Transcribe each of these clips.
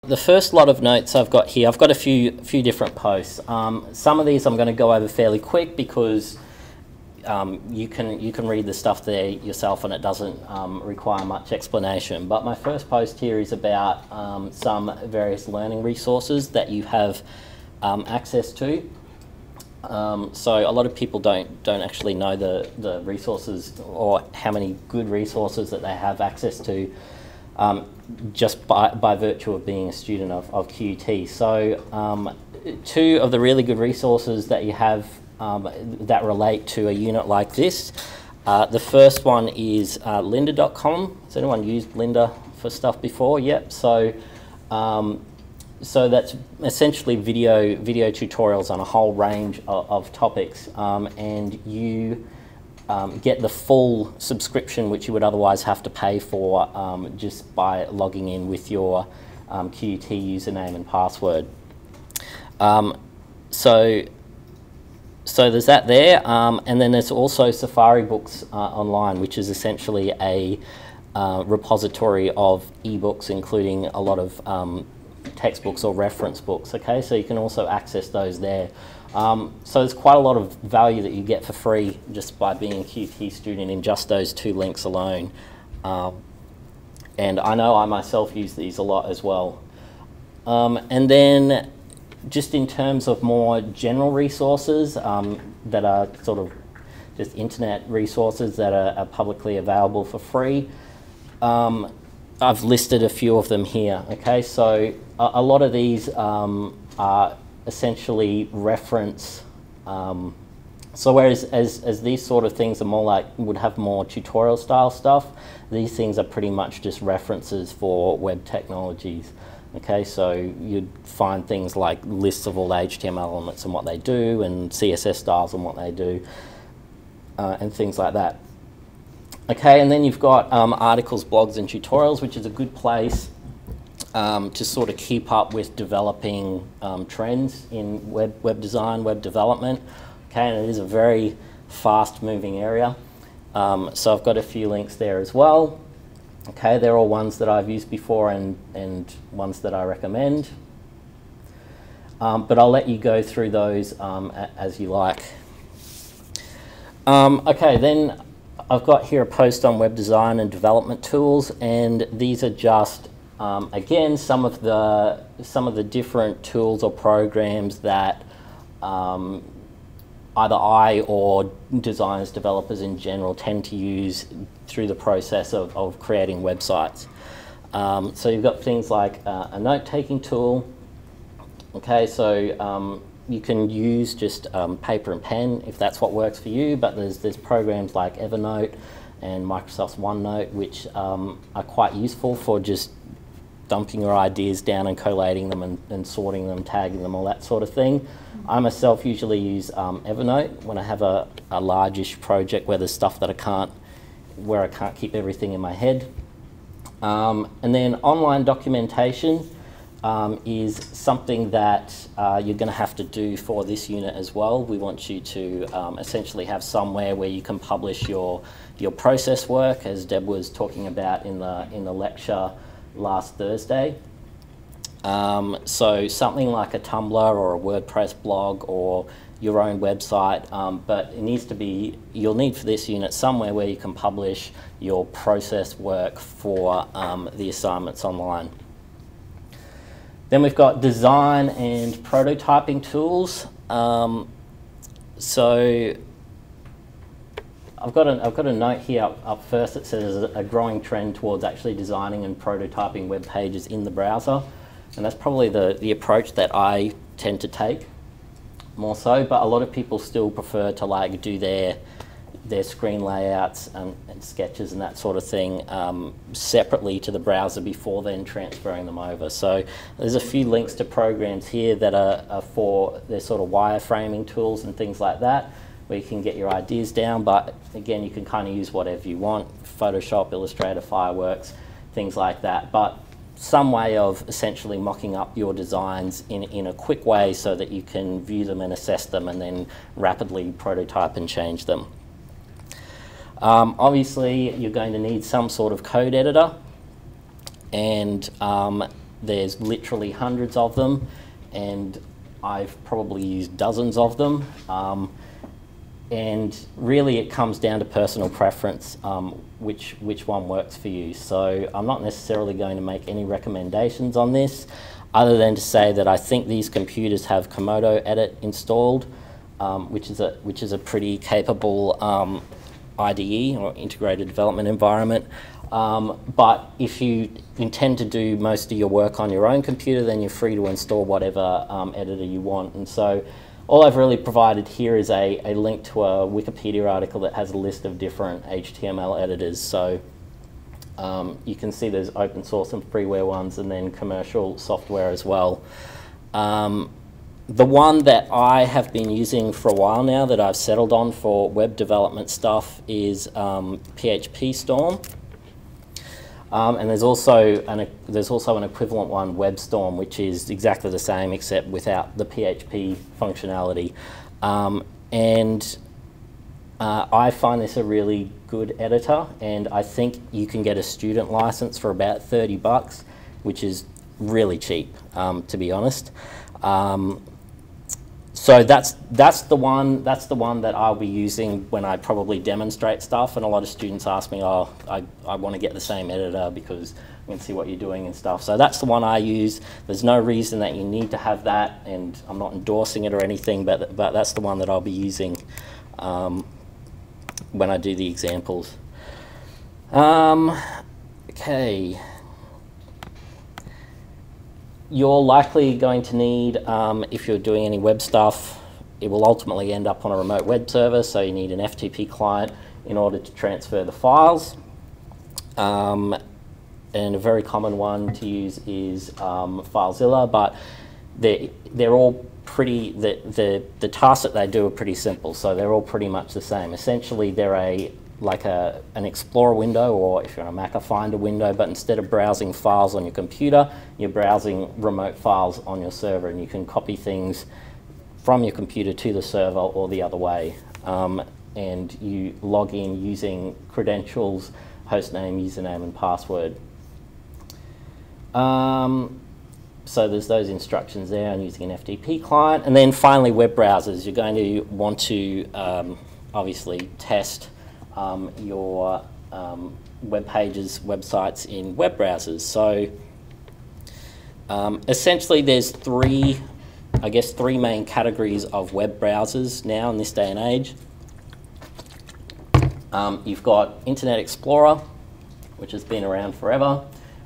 The first lot of notes I've got here, I've got a few different posts. Some of these I'm going to go over fairly quick because you can read the stuff there yourself and it doesn't require much explanation. But my first post here is about some various learning resources that you have access to. So a lot of people don't actually know the resources or how many good resources that they have access to just by virtue of being a student of QUT. So two of the really good resources that you have that relate to a unit like this. The first one is lynda.com. Has anyone used Lynda for stuff before? Yep. So so that's essentially video tutorials on a whole range of topics, and you get the full subscription which you would otherwise have to pay for just by logging in with your QUT username and password. So there's that there, and then there's also Safari Books online, which is essentially a repository of ebooks, including a lot of textbooks or reference books. Okay, so you can also access those there. So there's quite a lot of value that you get for free just by being a QUT student in just those two links alone. And I know I myself use these a lot as well. And then just in terms of more general resources that are sort of just internet resources that are publicly available for free, I've listed a few of them here. Okay, so a lot of these are essentially reference. So whereas as these sort of things are more like, would have more tutorial style stuff, these things are pretty much just references for web technologies. Okay, so you'd find things like lists of all HTML elements and what they do, and CSS styles and what they do, and things like that. Okay, and then you've got articles, blogs, and tutorials, which is a good place to sort of keep up with developing trends in web design, web development. Okay, and it is a very fast-moving area. So I've got a few links there as well. Okay, they're all ones that I've used before and ones that I recommend. But I'll let you go through those as you like. Okay, then I've got here a post on web design and development tools, and these are just again some of the different tools or programs that either I or designers, developers in general tend to use through the process of creating websites. So you've got things like a note-taking tool. Okay, so you can use just paper and pen if that's what works for you, but there's programs like Evernote and Microsoft's OneNote which are quite useful for just dumping your ideas down and collating them and sorting them, tagging them, all that sort of thing. I myself usually use Evernote when I have a largish project where there's stuff that I can't keep everything in my head. And then online documentation is something that you're going to have to do for this unit as well. We want you to essentially have somewhere where you can publish your process work, as Deb was talking about in the lecture last Thursday. So something like a Tumblr or a WordPress blog or your own website, but it needs to be, you'll need for this unit somewhere where you can publish your process work for the assignments online. Then we've got design and prototyping tools. So I've got a note here up first that says a growing trend towards actually designing and prototyping web pages in the browser, and that's probably the approach that I tend to take more so, but a lot of people still prefer to like do their screen layouts and sketches and that sort of thing separately to the browser before then transferring them over. So there's a few links to programs here that are for their sort of wireframing tools and things like that, where you can get your ideas down, but again, you can kind of use whatever you want, Photoshop, Illustrator, Fireworks, things like that, but some way of essentially mocking up your designs in a quick way so that you can view them and assess them and then rapidly prototype and change them. Obviously, you're going to need some sort of code editor, and there's literally hundreds of them, and I've probably used dozens of them. And really it comes down to personal preference, which one works for you. So I'm not necessarily going to make any recommendations on this, other than to say that I think these computers have Komodo Edit installed, which is a pretty capable IDE, or integrated development environment. But if you intend to do most of your work on your own computer, then you're free to install whatever editor you want. And so all I've really provided here is a link to a Wikipedia article that has a list of different HTML editors. So you can see there's open source and freeware ones, and then commercial software as well. The one that I have been using for a while now, that I've settled on for web development stuff, is PHP Storm. And there's also an equivalent one, WebStorm, which is exactly the same except without the PHP functionality. I find this a really good editor, and I think you can get a student license for about $30, which is really cheap, to be honest. So that's the one that I'll be using when I probably demonstrate stuff, and a lot of students ask me, oh, I want to get the same editor because I can see what you're doing and stuff. So that's the one I use. There's no reason that you need to have that, and I'm not endorsing it or anything, but that's the one that I'll be using when I do the examples. Okay. You're likely going to need, if you're doing any web stuff, it will ultimately end up on a remote web server, so you need an FTP client in order to transfer the files. And a very common one to use is FileZilla, but they're all pretty, the tasks that they do are pretty simple, so they're all pretty much the same. Essentially, they're an Explorer window, or if you're on a Mac, a Finder window, but instead of browsing files on your computer, you're browsing remote files on your server, and you can copy things from your computer to the server or the other way. And you log in using credentials, hostname, username, and password. So there's those instructions there on using an FTP client. And then finally, web browsers. You're going to want to obviously test your web pages, websites in web browsers. So essentially there's three main categories of web browsers now in this day and age. You've got Internet Explorer, which has been around forever,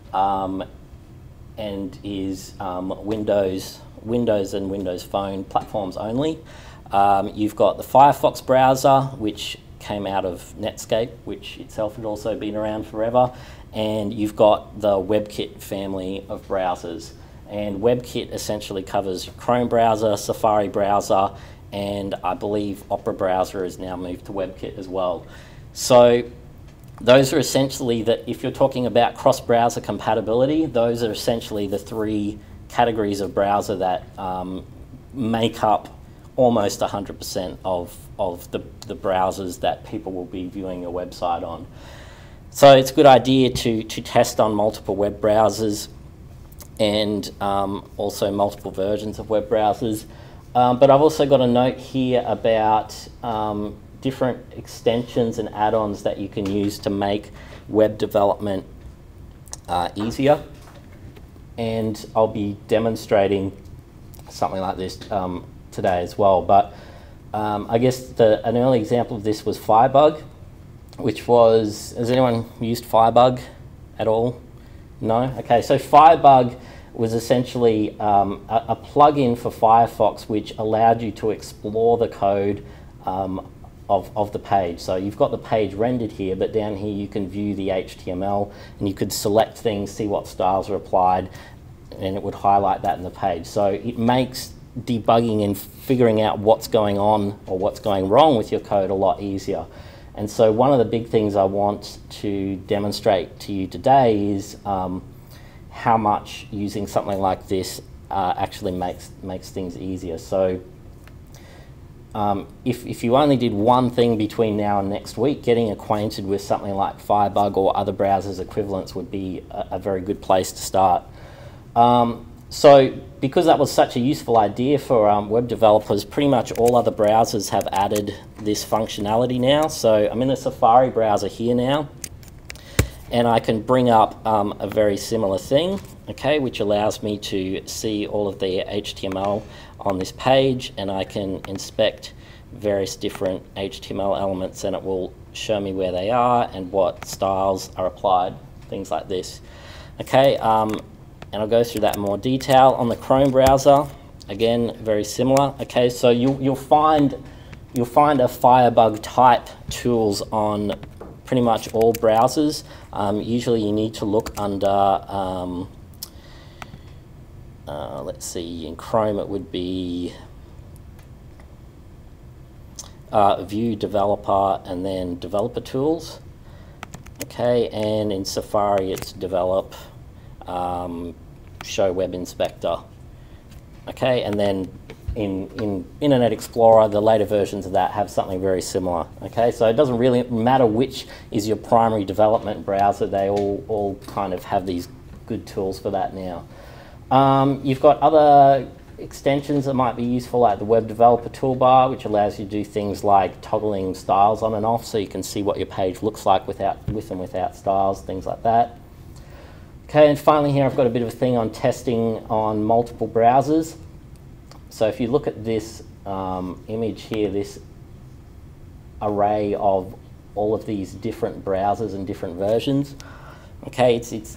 and is Windows and Windows Phone platforms only. You've got the Firefox browser, which came out of Netscape, which itself had also been around forever, and you've got the WebKit family of browsers. And WebKit essentially covers Chrome browser, Safari browser, and I believe Opera browser has now moved to WebKit as well. So those are essentially, that if you're talking about cross-browser compatibility, those are essentially the three categories of browser that make up almost 100% of the browsers that people will be viewing your website on. So it's a good idea to test on multiple web browsers, and also multiple versions of web browsers. But I've also got a note here about different extensions and add-ons that you can use to make web development easier. And I'll be demonstrating something like this today as well. But I guess an early example of this was Firebug, which was, has anyone used Firebug at all? No? Okay, so Firebug was essentially a plugin for Firefox which allowed you to explore the code of the page. So you've got the page rendered here, but down here you can view the HTML, and you could select things, see what styles are applied, and it would highlight that in the page. So it makes debugging and figuring out what's going on or what's going wrong with your code a lot easier. And so one of the big things I want to demonstrate to you today is how much using something like this actually makes things easier. So if you only did one thing between now and next week, getting acquainted with something like Firebug or other browsers equivalents would be a very good place to start. So because that was such a useful idea for web developers, pretty much all other browsers have added this functionality now. So I'm in the Safari browser here now, and I can bring up a very similar thing, okay, which allows me to see all of the HTML on this page, and I can inspect various different HTML elements, and it will show me where they are and what styles are applied, things like this. Okay, and I'll go through that in more detail. On the Chrome browser, again, very similar. Okay, so you'll find a Firebug type tools on pretty much all browsers. Usually you need to look under, let's see, in Chrome it would be View Developer and then Developer Tools. Okay, and in Safari it's Develop, Show Web Inspector. Okay, and then in Internet Explorer, the later versions of that have something very similar. Okay, so it doesn't really matter which is your primary development browser, they all kind of have these good tools for that now. You've got other extensions that might be useful, like the Web Developer Toolbar, which allows you to do things like toggling styles on and off, so you can see what your page looks like with and without styles, things like that. Okay, and finally here I've got a bit of a thing on testing on multiple browsers. So if you look at this image here, this array of all of these different browsers and different versions, okay,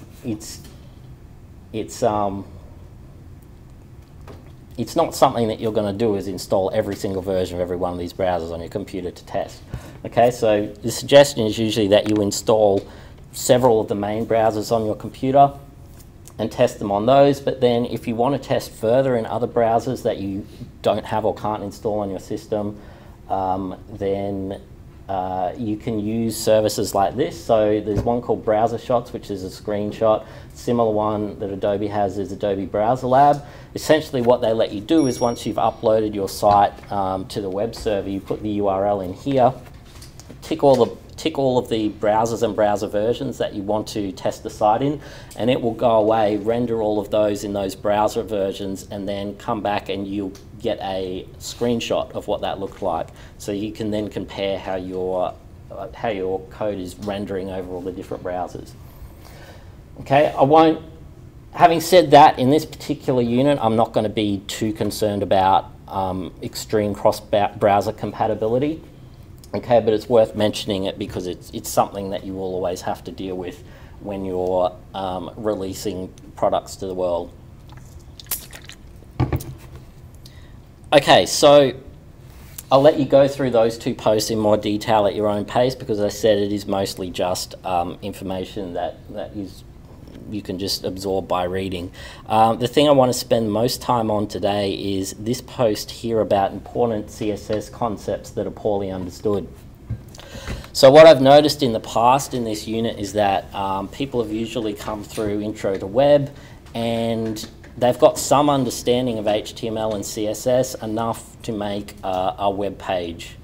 it's not something that you're going to do is install every single version of every one of these browsers on your computer to test. Okay, so the suggestion is usually that you install several of the main browsers on your computer and test them on those, but then if you want to test further in other browsers that you don't have or can't install on your system, then you can use services like this. So there's one called Browser Shots, which is a screenshot. Similar one that Adobe has is Adobe Browser Lab. Essentially what they let you do is once you've uploaded your site to the web server, you put the URL in here, tick all of the browsers and browser versions that you want to test the site in, and it will go away, render all of those in those browser versions, and then come back and you'll get a screenshot of what that looked like. So you can then compare how your code is rendering over all the different browsers. Okay, having said that, in this particular unit, I'm not going to be too concerned about extreme cross-browser compatibility. Okay, but it's worth mentioning it because it's something that you will always have to deal with when you're releasing products to the world. Okay, so I'll let you go through those two posts in more detail at your own pace because, as I said, it is mostly just information that you can just absorb by reading. The thing I want to spend most time on today is this post here about important CSS concepts that are poorly understood. So what I've noticed in the past in this unit is that people have usually come through Intro to Web and they've got some understanding of HTML and CSS enough to make a web page.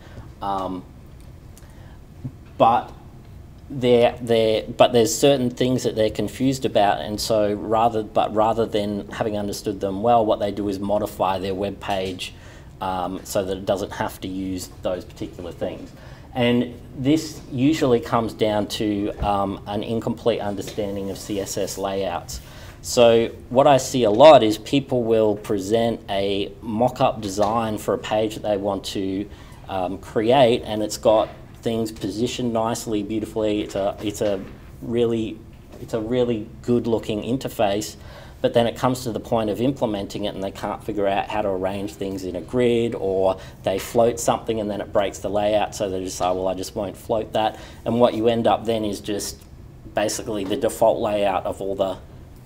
But there's certain things that they're confused about, and so rather than having understood them well, what they do is modify their web page so that it doesn't have to use those particular things. And this usually comes down to an incomplete understanding of CSS layouts. So what I see a lot is people will present a mock-up design for a page that they want to create, and it's got things positioned nicely, beautifully. It's a really good-looking interface, but then it comes to the point of implementing it, and they can't figure out how to arrange things in a grid, or they float something and then it breaks the layout, so they just say, well, I just won't float that. And what you end up then is just basically the default layout of all the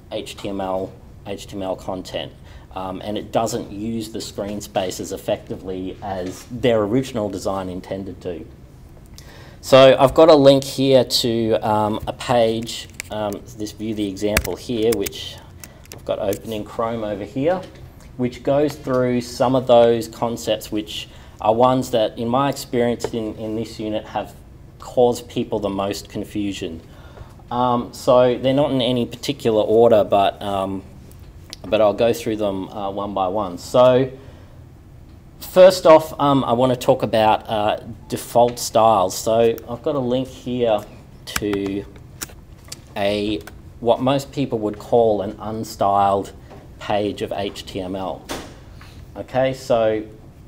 HTML content. And it doesn't use the screen space as effectively as their original design intended to. So I've got a link here to a page, this View the Example here, which I've got open in Chrome over here, which goes through some of those concepts which are ones that, in my experience in this unit, have caused people the most confusion. So they're not in any particular order, but but I'll go through them one by one. So first off, I want to talk about default styles. So I've got a link here to what most people would call an unstyled page of HTML. Okay, so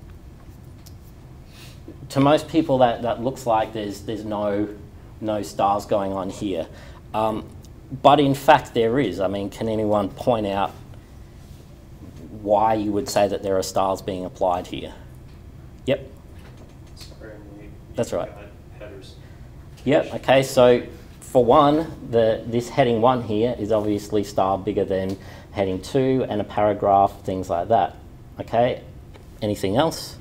to most people that looks like there's no styles going on here. But in fact there is. I mean, can anyone point out why you would say that there are styles being applied here? Yep. That's right. Headers. Yep, okay, so for one, this heading 1 here is obviously styled bigger than heading 2 and a paragraph, things like that. Okay, anything else?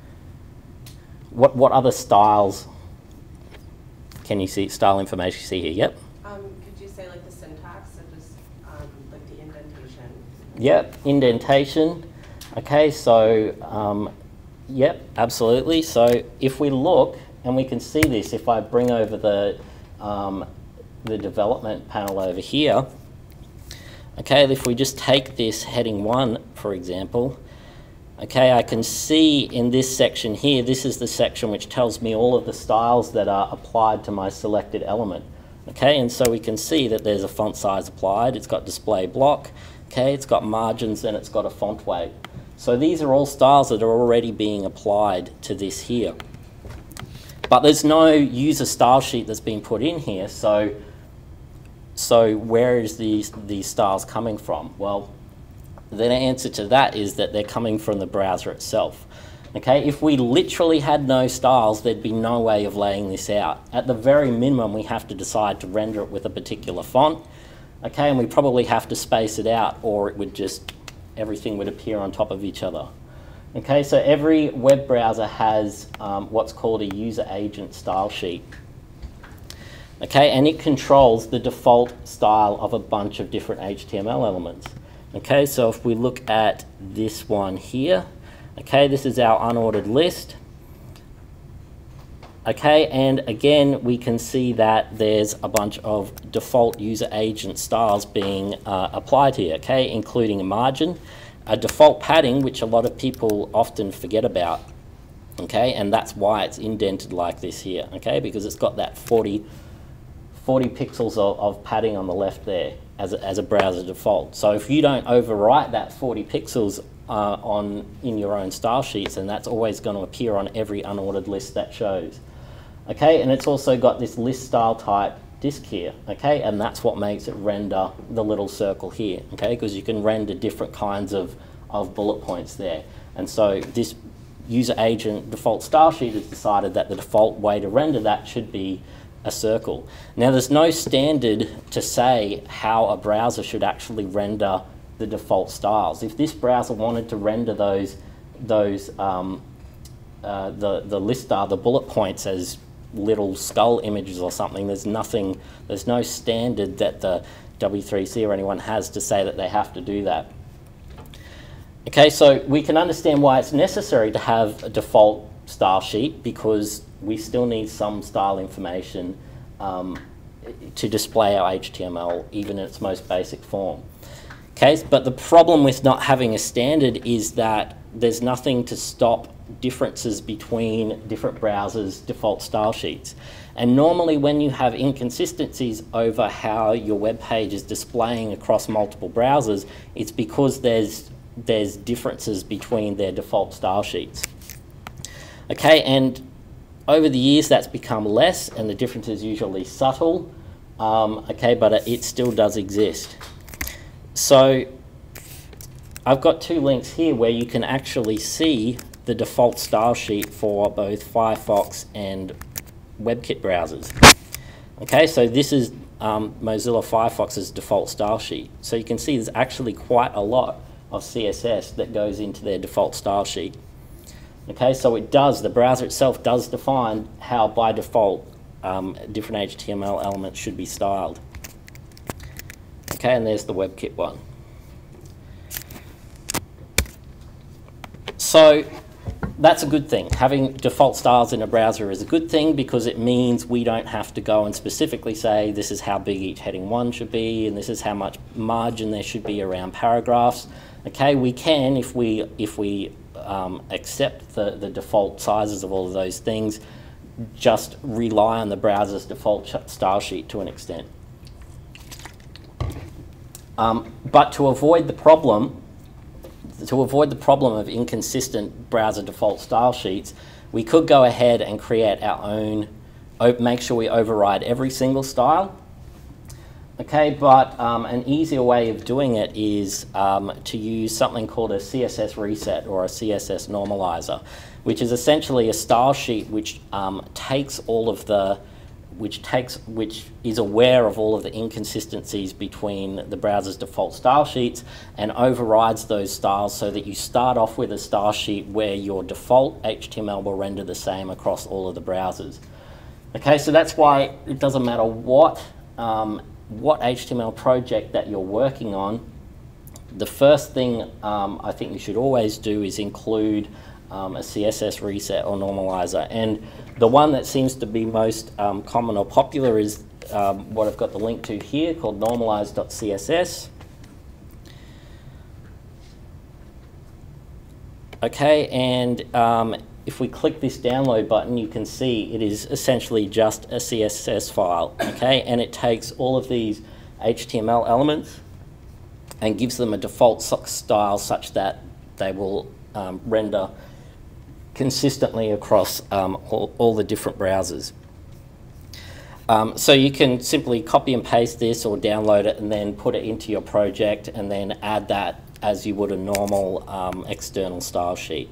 What other styles can you see, style information you see here? Yep. Could you say like the syntax, so just like the indentation? Yep, indentation. Okay, so yep, absolutely. So if we look, and we can see this if I bring over the development panel over here. Okay, if we just take this heading 1, for example, okay, I can see in this section here, this is the section which tells me all of the styles that are applied to my selected element. Okay, and so we can see that there's a font size applied, it's got display block, okay, it's got margins, and it's got a font weight. So these are all styles that are already being applied to this here. But there's no user style sheet that's been put in here, so where is these styles coming from? Well, the answer to that is that they're coming from the browser itself. Okay, if we literally had no styles, there'd be no way of laying this out. At the very minimum, we have to decide to render it with a particular font. Okay, and we probably have to space it out, or it would just, everything would appear on top of each other. Okay, so every web browser has what's called a user agent style sheet. Okay, and it controls the default style of a bunch of different HTML elements. Okay, so if we look at this one here, okay, this is our unordered list. Okay, and again, we can see that there's a bunch of default user agent styles being applied here, okay, including a margin, a default padding, which a lot of people often forget about, okay, and that's why it's indented like this here, okay, because it's got that 40 pixels of padding on the left there as a browser default. So if you don't overwrite that 40 pixels in your own style sheets, then that's always going to appear on every unordered list that shows. Okay, and it's also got this list style type disk here, okay, and that's what makes it render the little circle here, okay, because you can render different kinds of bullet points there. And so this user agent default style sheet has decided that the default way to render that should be a circle. Now there's no standard to say how a browser should actually render the default styles. If this browser wanted to render the list style, the bullet points as little skull images or something, there's no standard that the W3C or anyone has to say that they have to do that. Okay, so we can understand why it's necessary to have a default style sheet, because we still need some style information to display our HTML, even in its most basic form. Okay, but the problem with not having a standard is that there's nothing to stop differences between different browsers' default style sheets. And normally when you have inconsistencies over how your web page is displaying across multiple browsers, it's because there's differences between their default style sheets. Okay, and over the years that's become less, and the difference is usually subtle, okay, but it still does exist. So I've got two links here where you can actually see the default style sheet for both Firefox and WebKit browsers. Okay, so this is Mozilla Firefox's default style sheet. So you can see there's actually quite a lot of CSS that goes into their default style sheet. Okay, so the browser itself does define how by default different HTML elements should be styled. Okay, and there's the WebKit one. So that's a good thing. Having default styles in a browser is a good thing because it means we don't have to go and specifically say this is how big each heading 1 should be and this is how much margin there should be around paragraphs. Okay, we can, if we accept the default sizes of all of those things, just rely on the browser's default style sheet to an extent. But to avoid the problem of inconsistent browser default style sheets, we could go ahead and create our own, make sure we override every single style. Okay, but an easier way of doing it is to use something called a CSS reset or a CSS normalizer, which is essentially a style sheet which takes all of the which is aware of all of the inconsistencies between the browser's default style sheets and overrides those styles so that you start off with a style sheet where your default HTML will render the same across all of the browsers. Okay, so that's why it doesn't matter what HTML project that you're working on, the first thing I think you should always do is include a CSS reset or normalizer. And the one that seems to be most common or popular is what I've got the link to here called normalize.css. Okay, and if we click this download button, you can see it is essentially just a CSS file, okay? And it takes all of these HTML elements and gives them a default style such that they will render consistently across all the different browsers. So you can simply copy and paste this or download it and then put it into your project and then add that as you would a normal external style sheet.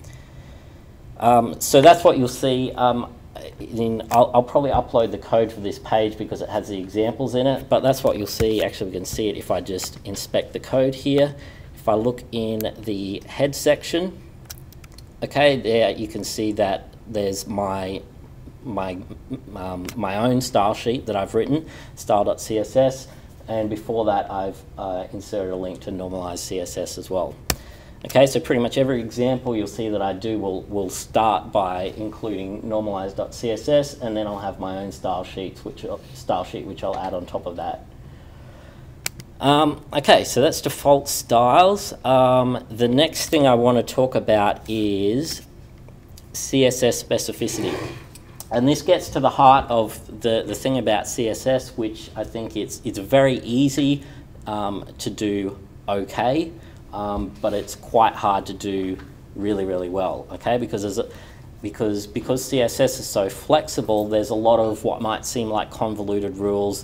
So that's what you'll see. I'll probably upload the code for this page because it has the examples in it, but that's what you'll see. Actually, we can see it if I just inspect the code here. If I look in the head section, okay, there you can see that there's my own style sheet that I've written, style.css, and before that I've inserted a link to normalize CSS as well. Okay, so pretty much every example you'll see that I do will start by including normalize.css, and then I'll have my own style sheet which I'll add on top of that. Okay, so that's default styles. The next thing I want to talk about is CSS specificity. And this gets to the heart of the thing about CSS, which I think it's very easy to do okay, but it's quite hard to do really, really well, okay? Because CSS is so flexible, there's a lot of what might seem like convoluted rules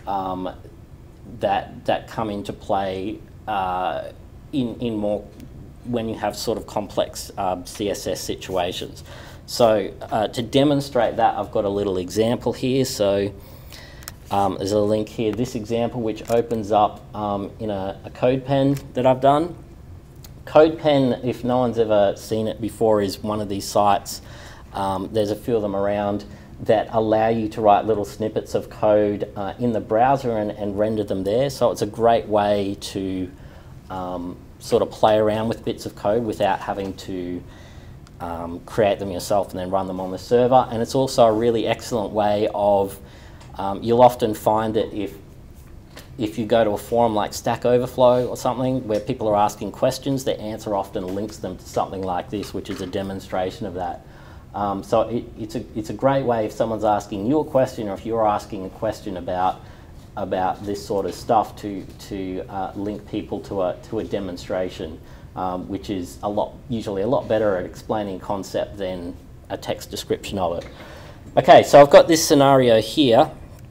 that come into play in more when you have sort of complex CSS situations. So to demonstrate that, I've got a little example here. So there's a link here, this example, which opens up in a CodePen that I've done. CodePen, if no one's ever seen it before, is one of these sites. There's a few of them around that allow you to write little snippets of code in the browser and render them there. So it's a great way to sort of play around with bits of code without having to create them yourself and then run them on the server. And it's also a really excellent way of, you'll often find that if you go to a forum like Stack Overflow or something where people are asking questions, the answer often links them to something like this, which is a demonstration of that. So it's a great way if someone's asking you a question, or if you're asking a question about this sort of stuff, to link people to a demonstration, which is usually a lot better at explaining concept than a text description of it. Okay, so I've got this scenario here.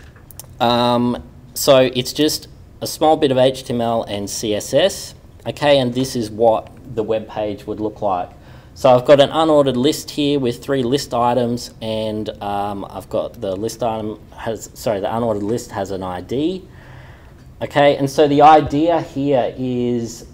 So it's just a small bit of HTML and CSS, okay, and this is what the web page would look like. So I've got an unordered list here with 3 list items, and I've got the list item the unordered list has an ID. Okay, and so the idea here is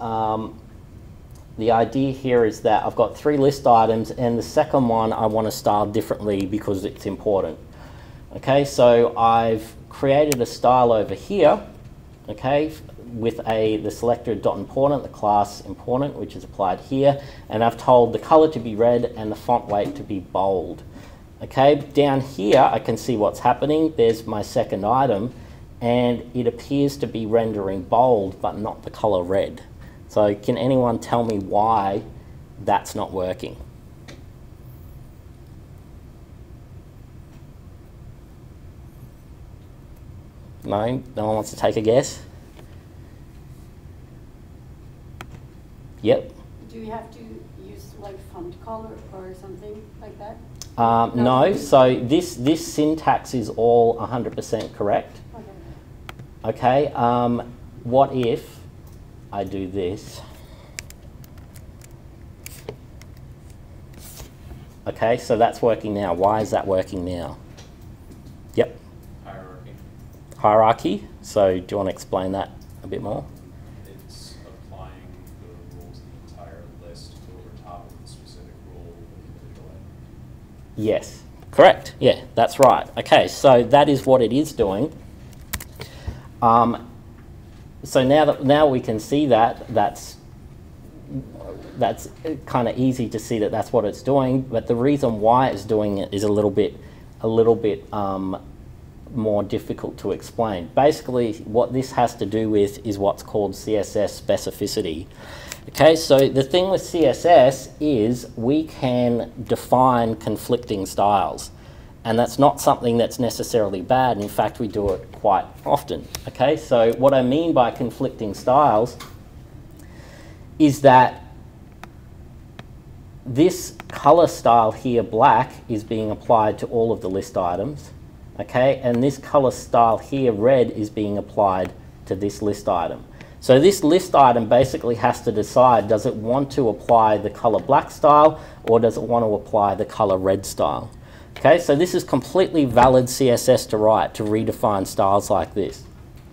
that I've got 3 list items, and the second one I want to style differently because it's important. Okay, so I've created a style over here. Okay, with the selector dot important, the class important, which is applied here, and I've told the color to be red and the font weight to be bold. Okay, down here I can see what's happening. There's my second item, and it appears to be rendering bold, but not the color red. So can anyone tell me why that's not working? No? No one wants to take a guess? Yep. Do you have to use like font color or something like that? No, so this syntax is all 100% correct. Okay. Okay, what if I do this? Okay, so that's working now. Why is that working now? Yep. Hierarchy. Hierarchy. So do you want to explain that a bit more? It's applying the rules in the entire list over top of the specific rule individually. Yes, correct. Yeah, that's right. Okay, so that is what it is doing. So now we can see that's kind of easy to see that that's what it's doing. But the reason why it's doing it is a little bit more difficult to explain. Basically, what this has to do with is what's called CSS specificity. Okay, so the thing with CSS is we can define conflicting styles. And that's not something that's necessarily bad. In fact, we do it quite often. Okay, so what I mean by conflicting styles is that this color style here, black, is being applied to all of the list items. Okay, and this color style here, red, is being applied to this list item. So this list item basically has to decide, does it want to apply the color black style or does it want to apply the color red style? Okay, so this is completely valid CSS to write, to redefine styles like this.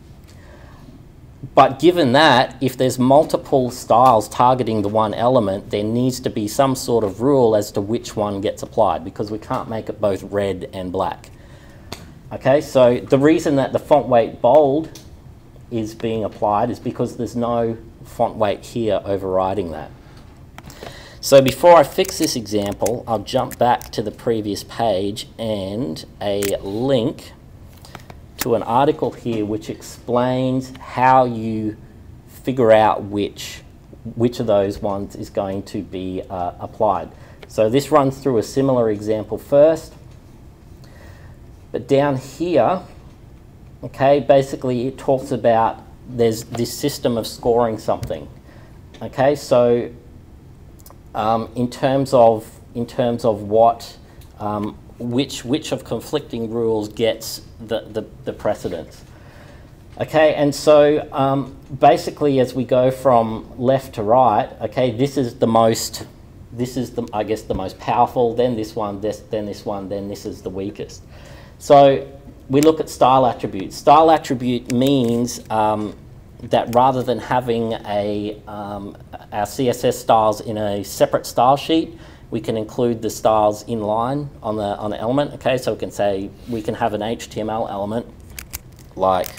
But given that, if there's multiple styles targeting the one element, there needs to be some sort of rule as to which one gets applied, because we can't make it both red and black. Okay, so the reason that the font weight bold is being applied is because there's no font weight here overriding that. So before I fix this example, I'll jump back to the previous page and a link to an article here which explains how you figure out which of those ones is going to be applied. So this runs through a similar example first, but down here, okay, basically it talks about there's this system of scoring something. Okay, so in terms of what which of conflicting rules gets the precedence. Okay, and so basically as we go from left to right, okay, this is I guess the most powerful, then this one, then this one, then this is the weakest. So we look at style attributes. Style attribute means that rather than having our CSS styles in a separate style sheet, we can include the styles in line on the element. Okay, so we can say we can have an HTML element like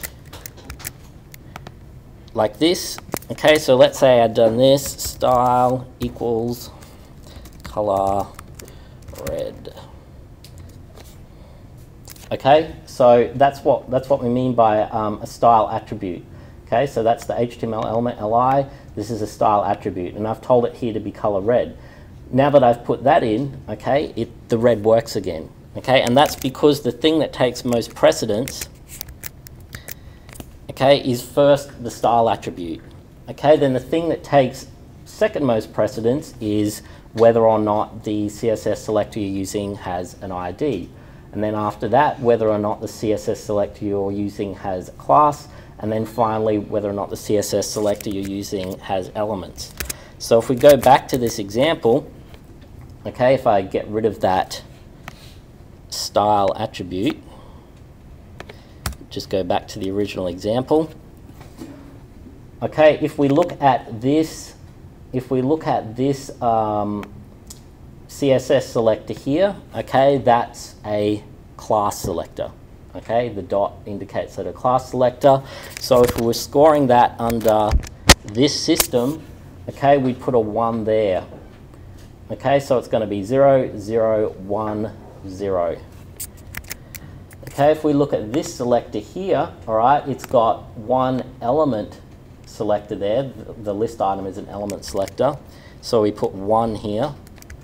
this. Okay, so let's say I'd done this, style equals color red. Okay, so that's what we mean by a style attribute. Okay, so that's the HTML element li. This is a style attribute, and I've told it here to be color red. Now that I've put that in, okay, the red works again. Okay, and that's because the thing that takes most precedence, okay, is first the style attribute. Okay, then the thing that takes second most precedence is whether or not the CSS selector you're using has an ID. And then after that, whether or not the CSS selector you're using has a class, and then finally, whether or not the CSS selector you're using has elements. So if we go back to this example, okay, if I get rid of that style attribute, just go back to the original example. Okay, if we look at this, CSS selector here, okay, that's a class selector. Okay, the dot indicates that a class selector. So if we were scoring that under this system, okay, we'd put a 1 there. Okay, so it's going to be 0, 0, 1, 0. Okay, if we look at this selector here, all right, it's got one element selector there. The list item is an element selector. So we put 1 here.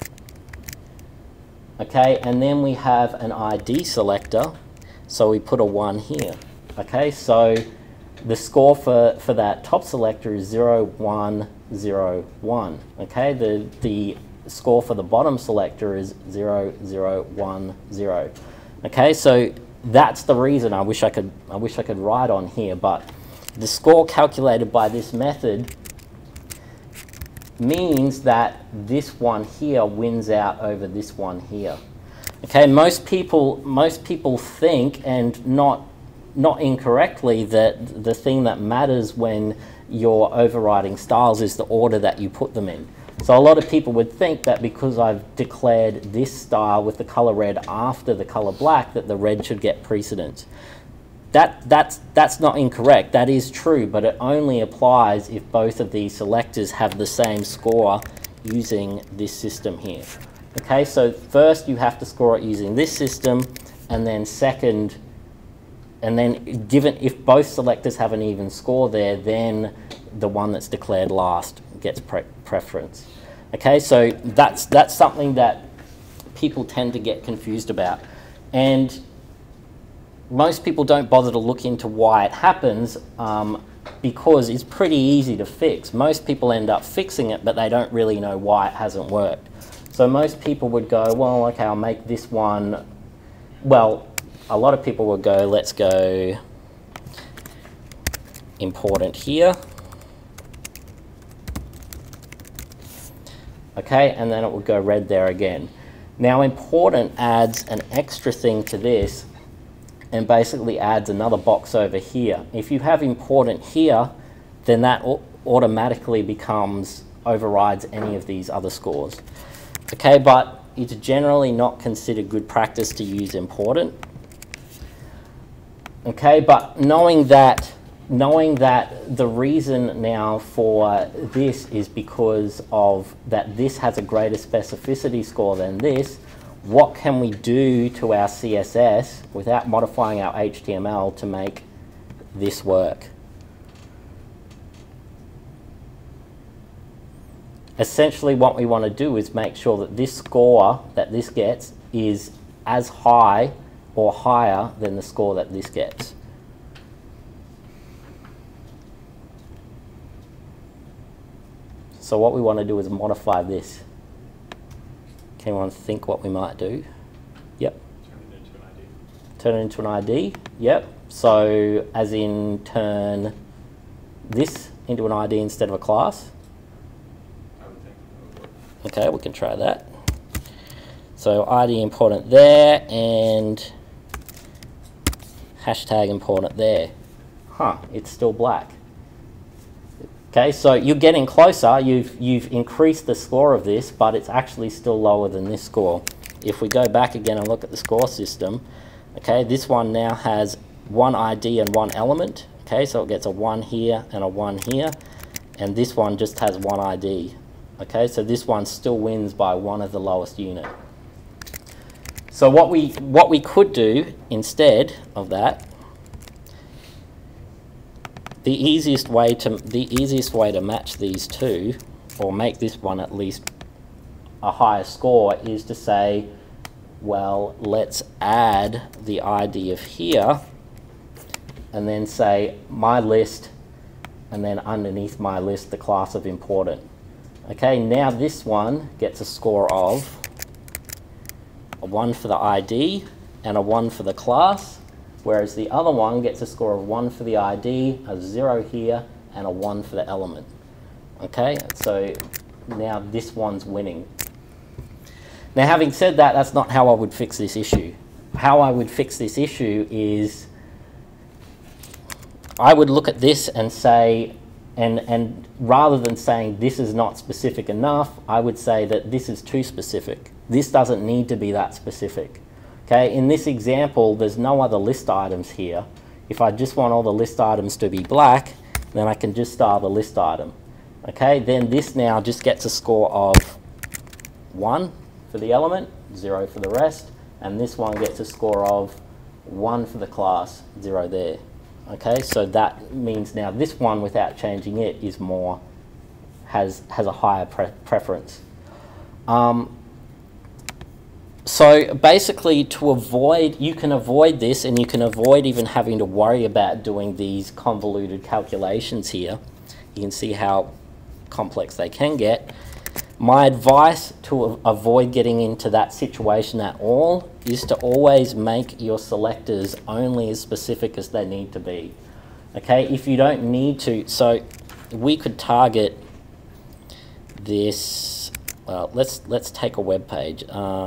Okay, and then we have an ID selector. So we put a 1 here. Okay, so the score for that top selector is 0, 1, 0, 1. Okay, the score for the bottom selector is 0, 0, 1, 0. Okay, so that's the reason I wish I could write on here, but the score calculated by this method means that this one here wins out over this one here. Okay, most people think, and not incorrectly, that the thing that matters when you're overriding styles is the order that you put them in. So a lot of people would think that because I've declared this style with the color red after the color black, that the red should get precedence. That's not incorrect. That is true, but it only applies if both of these selectors have the same score using this system here. Okay, so first you have to score it using this system, and then second, and then given if both selectors have an even score there, then the one that's declared last gets preference. Okay, so that's something that people tend to get confused about, and most people don't bother to look into why it happens because it's pretty easy to fix. Most people end up fixing it, but they don't really know why it hasn't worked. So most people would go, well, okay, I'll make this one. Well, a lot of people would go, let's go important here. Okay, and then it will go red there again. Now important adds an extra thing to this and basically adds another box over here. If you have important here, then that automatically overrides any of these other scores. Okay, but it's generally not considered good practice to use important. Okay, but knowing that the reason now for this is because of that this has a greater specificity score than this, what can we do to our CSS without modifying our HTML to make this work? Essentially what we want to do is make sure that this score that this gets is as high or higher than the score that this gets. So what we want to do is modify this. Can anyone think what we might do? Yep. Turn it into an ID. Turn it into an ID, yep. So as in turn this into an ID instead of a class. I would think that would work. Okay, we can try that. So ID important there and hashtag important there. Huh, it's still black. Okay, so you're getting closer. You've increased the score of this, but it's actually still lower than this score. If we go back again and look at the score system, okay, this one now has one ID and one element. Okay, so it gets a 1 here and a 1 here, and this one just has one ID. Okay, so this one still wins by one of the lowest unit. So what we could do instead of that, the easiest way to match these two, or make this one at least a higher score, is to say, well, let's add the ID of here, and then say my list, and then underneath my list the class of important. Okay, now this one gets a score of a 1 for the ID and a 1 for the class, whereas the other one gets a score of 1 for the ID, a 0 here, and a 1 for the element. Okay, so now this one's winning. Now having said that, that's not how I would fix this issue. How I would fix this issue is I would look at this and say, and rather than saying this is not specific enough, I would say that this is too specific. This doesn't need to be that specific. Okay, in this example, there's no other list items here. If I just want all the list items to be black, then I can just style the list item. Okay, then this now just gets a score of 1 for the element, 0 for the rest, and this one gets a score of 1 for the class, 0 there. Okay, so that means now this one, without changing it, is more, has a higher preference. So basically, to avoid, you can avoid this, and you can avoid even having to worry about doing these convoluted calculations here. You can see how complex they can get. My advice to avoid getting into that situation at all is to always make your selectors only as specific as they need to be. Okay, if you don't need to, so we could target this, well, let's take a web page.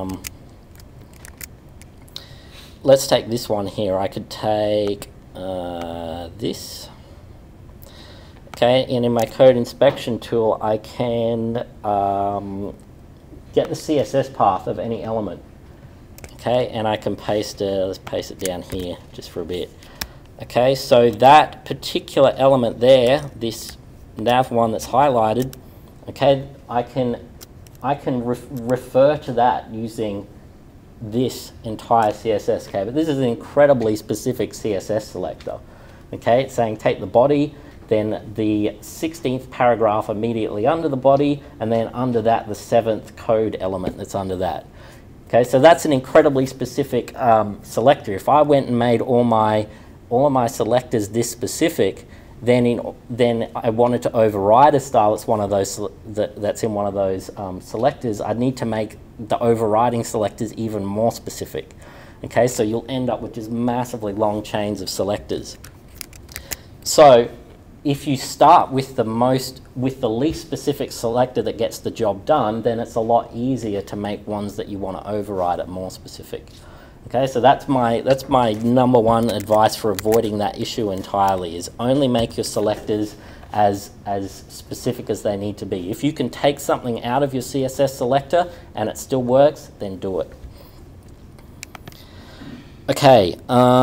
Let's take this one here. I could take this. Okay, and in my code inspection tool, I can get the CSS path of any element. Okay, and I can paste it, let's paste it down here just for a bit. Okay, so that particular element there, this nav one that's highlighted, okay, I can refer to that using this entire CSS. Okay, but this is an incredibly specific CSS selector. Okay, it's saying take the body, then the 16th paragraph immediately under the body, and then under that the 7th code element that's under that. Okay, so that's an incredibly specific selector. If I went and made all of my selectors this specific, then I wanted to override a style that's one of those that's in one of those selectors. I'd need to make the overriding selectors even more specific. Okay, so you'll end up with just massively long chains of selectors. So if you start with the least specific selector that gets the job done, then it's a lot easier to make ones that you want to override it more specific. Okay, so that's my number one advice for avoiding that issue entirely, is only make your selectors as specific as they need to be. If you can take something out of your CSS selector and it still works, then do it. Okay,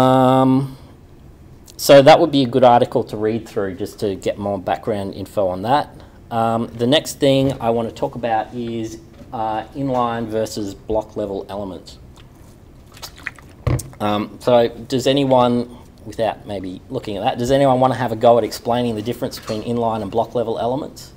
so that would be a good article to read through just to get more background info on that. The next thing I want to talk about is inline versus block level elements. So does anyone, without maybe looking at that, does anyone want to have a go at explaining the difference between inline and block level elements?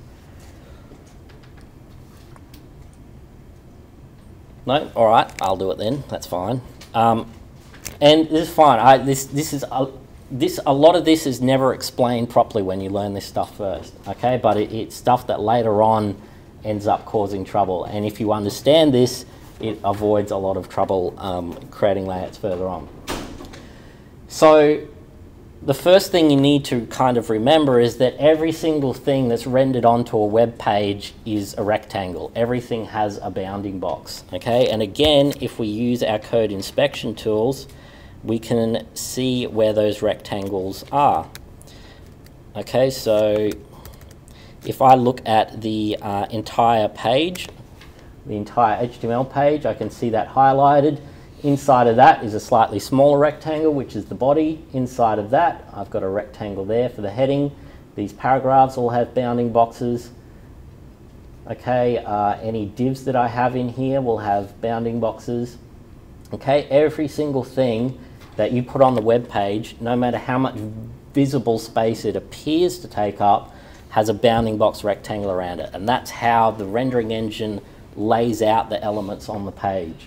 No? All right, I'll do it then. That's fine. And this is fine. A lot of this is never explained properly when you learn this stuff first, okay? But it's stuff that later on ends up causing trouble. And if you understand this, it avoids a lot of trouble creating layouts further on. So the first thing you need to kind of remember is that every single thing that's rendered onto a web page is a rectangle. Everything has a bounding box, okay? And again, if we use our code inspection tools, we can see where those rectangles are. Okay, so if I look at the entire page, the entire HTML page, I can see that highlighted. Inside of that is a slightly smaller rectangle, which is the body. Inside of that, I've got a rectangle there for the heading. These paragraphs all have bounding boxes. Okay, any divs that I have in here will have bounding boxes. Okay, every single thing that you put on the web page, no matter how much visible space it appears to take up, has a bounding box rectangle around it. And that's how the rendering engine lays out the elements on the page.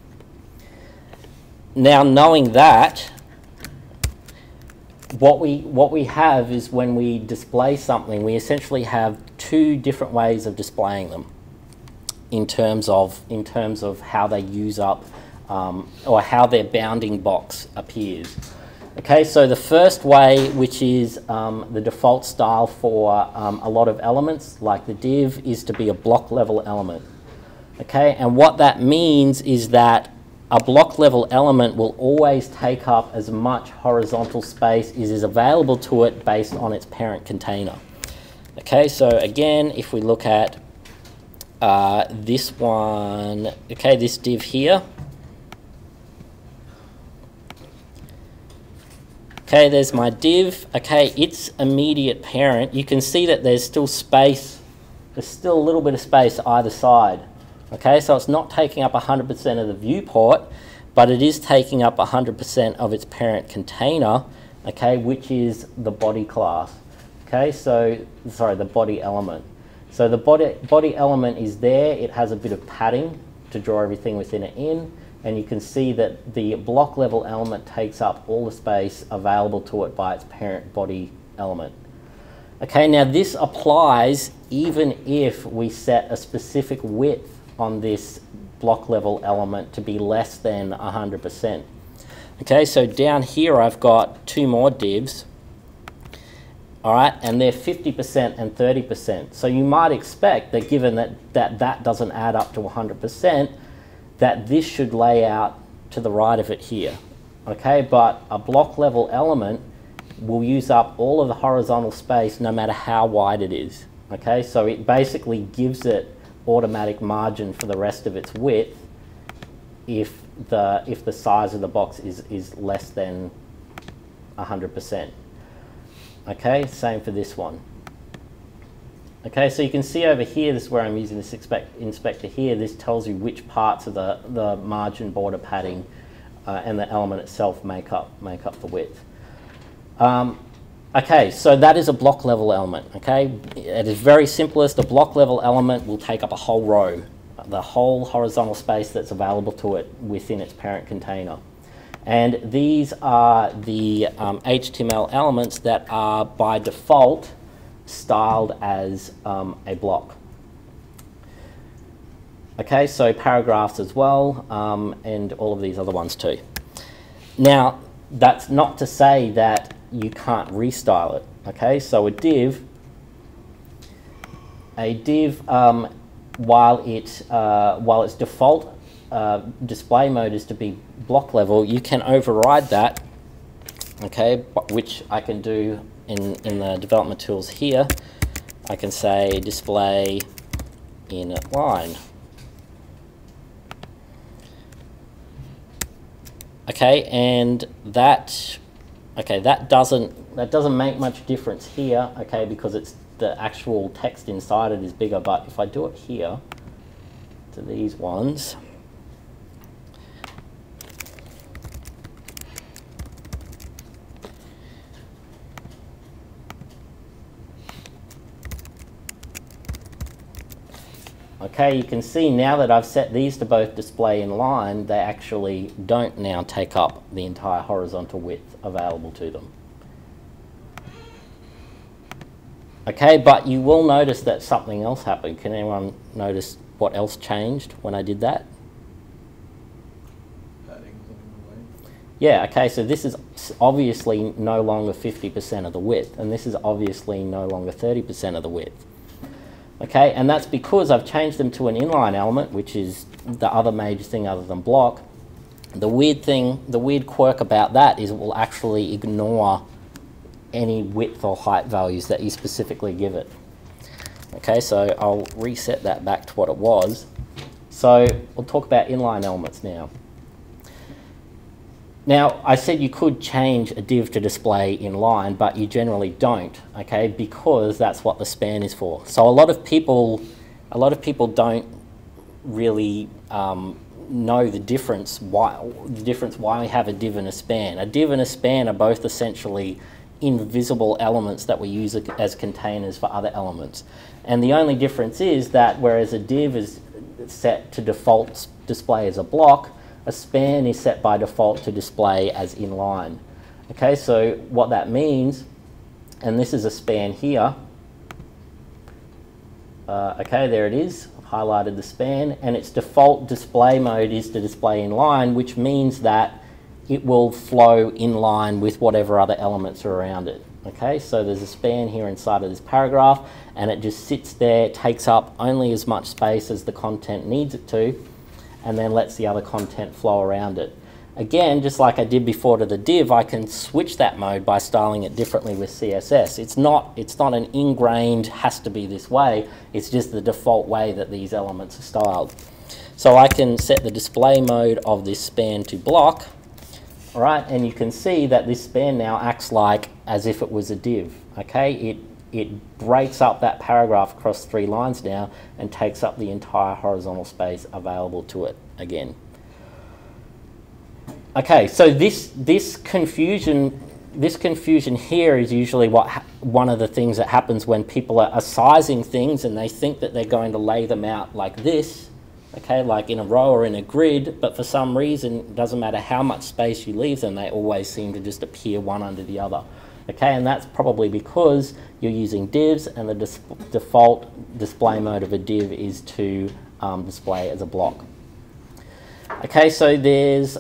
Now, knowing that, what we have is when we display something, we essentially have two different ways of displaying them in terms of how they use up or how their bounding box appears. Okay, so the first way, which is the default style for a lot of elements, like the div, is to be a block level element. Okay, and what that means is that a block level element will always take up as much horizontal space as is available to it based on its parent container. Okay, so again, if we look at this one, okay, this div here, Okay, there's my div. Okay, its immediate parent. You can see that there's still space. There's still a little bit of space either side. Okay, so it's not taking up 100% of the viewport, but it is taking up 100% of its parent container, okay, which is the body class. Okay, so, sorry, the body element. So the body element is there. It has a bit of padding to draw everything within it in, and you can see that the block level element takes up all the space available to it by its parent body element. Okay, now this applies even if we set a specific width on this block level element to be less than 100%. Okay, so down here I've got two more divs. All right, and they're 50% and 30%. So you might expect that given that doesn't add up to 100%, that this should lay out to the right of it here. Okay, but a block level element will use up all of the horizontal space no matter how wide it is. Okay, so it basically gives it automatic margin for the rest of its width if the size of the box is less than 100%. Okay, same for this one. Okay, so you can see over here, this is where I'm using this inspector here. This tells you which parts of the margin border padding and the element itself make up the width. Okay, so that is a block level element. Okay, at its very simplest, a block level element will take up a whole row, the whole horizontal space that's available to it within its parent container. And these are the HTML elements that are by default styled as a block. Okay, so paragraphs as well, and all of these other ones too. Now, that's not to say that you can't restyle it. Okay, so a div, while its default display mode is to be block level, you can override that. Okay, which I can do in the development tools here. I can say display in line. Okay, and that doesn't make much difference here, okay, because it's the actual text inside it is bigger. But if I do it here to these ones, okay, you can see now that I've set these to both display in line, they actually don't now take up the entire horizontal width available to them. Okay, but you will notice that something else happened. Can anyone notice what else changed when I did that? Padding going away. Yeah, okay, so this is obviously no longer 50% of the width, and this is obviously no longer 30% of the width. Okay, and that's because I've changed them to an inline element, which is the other major thing other than block. The weird quirk about that is it will actually ignore any width or height values that you specifically give it. Okay, so I'll reset that back to what it was. So we'll talk about inline elements now. Now, I said you could change a div to display in line, but you generally don't, okay, because that's what the span is for. So a lot of people don't really know the difference why we have a div and a span. A div and a span are both essentially invisible elements that we use as containers for other elements. And the only difference is that whereas a div is set to default display as a block, a span is set by default to display as inline. Okay, so what that means, and this is a span here. Okay, there it is. I've highlighted the span, and its default display mode is to display inline, which means that it will flow in line with whatever other elements are around it. Okay, so there's a span here inside of this paragraph, and it just sits there, takes up only as much space as the content needs it to, and then lets the other content flow around it. Again, just like I did before to the div, I can switch that mode by styling it differently with CSS. It's not an ingrained, has to be this way, it's just the default way that these elements are styled. So I can set the display mode of this span to block, All right, and you can see that this span now acts like as if it was a div. Okay, it breaks up that paragraph across 3 lines now and takes up the entire horizontal space available to it again. Okay, so this confusion here is usually one of the things that happens when people are sizing things and they think that they're going to lay them out like this, okay, like in a row or in a grid, but for some reason, it doesn't matter how much space you leave them, they always seem to just appear one under the other. Okay, and that's probably because you're using divs, and the default display mode of a div is to display as a block. Okay, so there's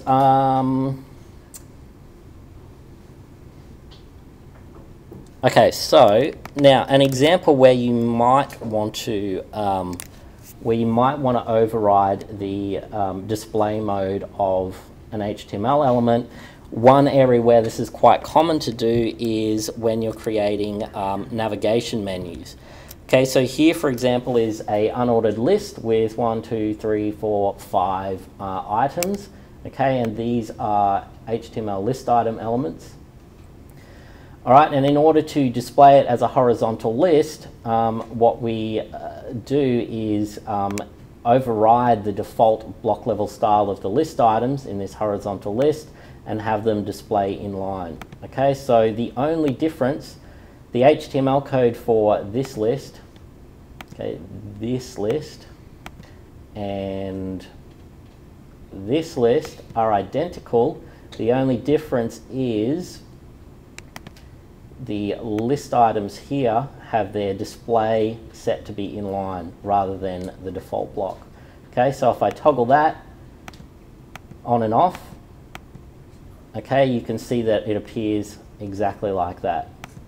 okay, so now an example where you might want to override the display mode of an HTML element. One area where this is quite common to do is when you're creating navigation menus. Okay, so here, for example, is a unordered list with 1, 2, 3, 4, 5 items. Okay, and these are HTML list item elements. All right, and in order to display it as a horizontal list, what we do is override the default block level style of the list items in this horizontal list and have them display inline. Okay, so the only difference, the HTML code for this list, okay, this list and this list are identical. The only difference is the list items here have their display set to be inline rather than the default block. Okay, so if I toggle that on and off, okay, you can see that it appears exactly like that.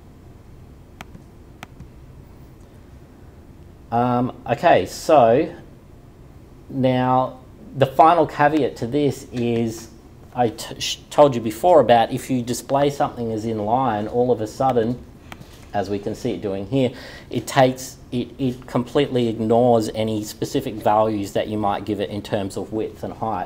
Okay, so now the final caveat to this is I told you before about if you display something as inline, all of a sudden, as we can see it doing here, it completely ignores any specific values that you might give it in terms of width and height,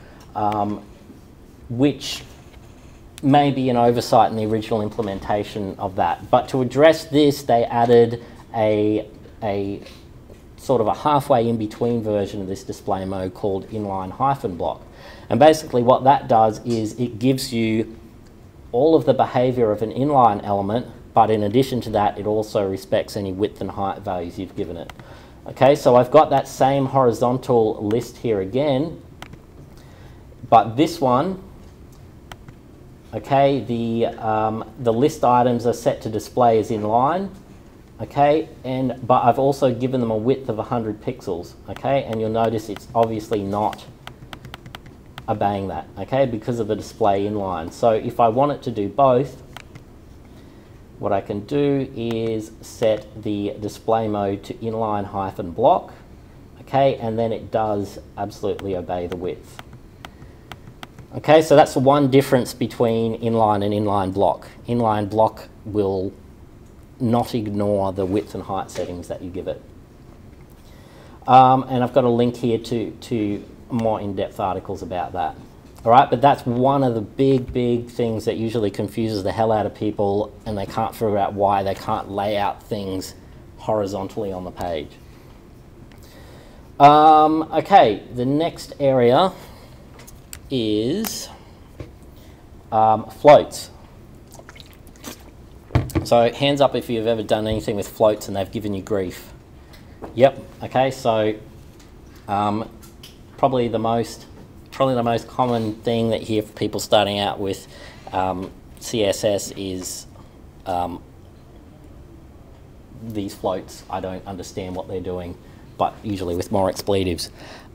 which may be an oversight in the original implementation of that. But to address this, they added a sort of a halfway in between version of this display mode called inline hyphen block. And basically what that does is it gives you all of the behavior of an inline element, but in addition to that, it also respects any width and height values you've given it. Okay, so I've got that same horizontal list here again, but this one, okay, the list items are set to display as inline, okay, but I've also given them a width of 100 pixels, okay, and you'll notice it's obviously not obeying that, okay, because of the display inline. So if I want it to do both, what I can do is set the display mode to inline hyphen block, okay, and then it does absolutely obey the width. Okay, so that's the one difference between inline and inline block. Inline block will not ignore the width and height settings that you give it. And I've got a link here to more in-depth articles about that. All right, but that's one of the big things that usually confuses the hell out of people, and they can't figure out why they can't lay out things horizontally on the page. Okay, the next area is floats. So hands up if you've ever done anything with floats and they've given you grief. Yep, okay, so probably the most common thing that you hear for people starting out with CSS is these floats. I don't understand what they're doing, but usually with more expletives.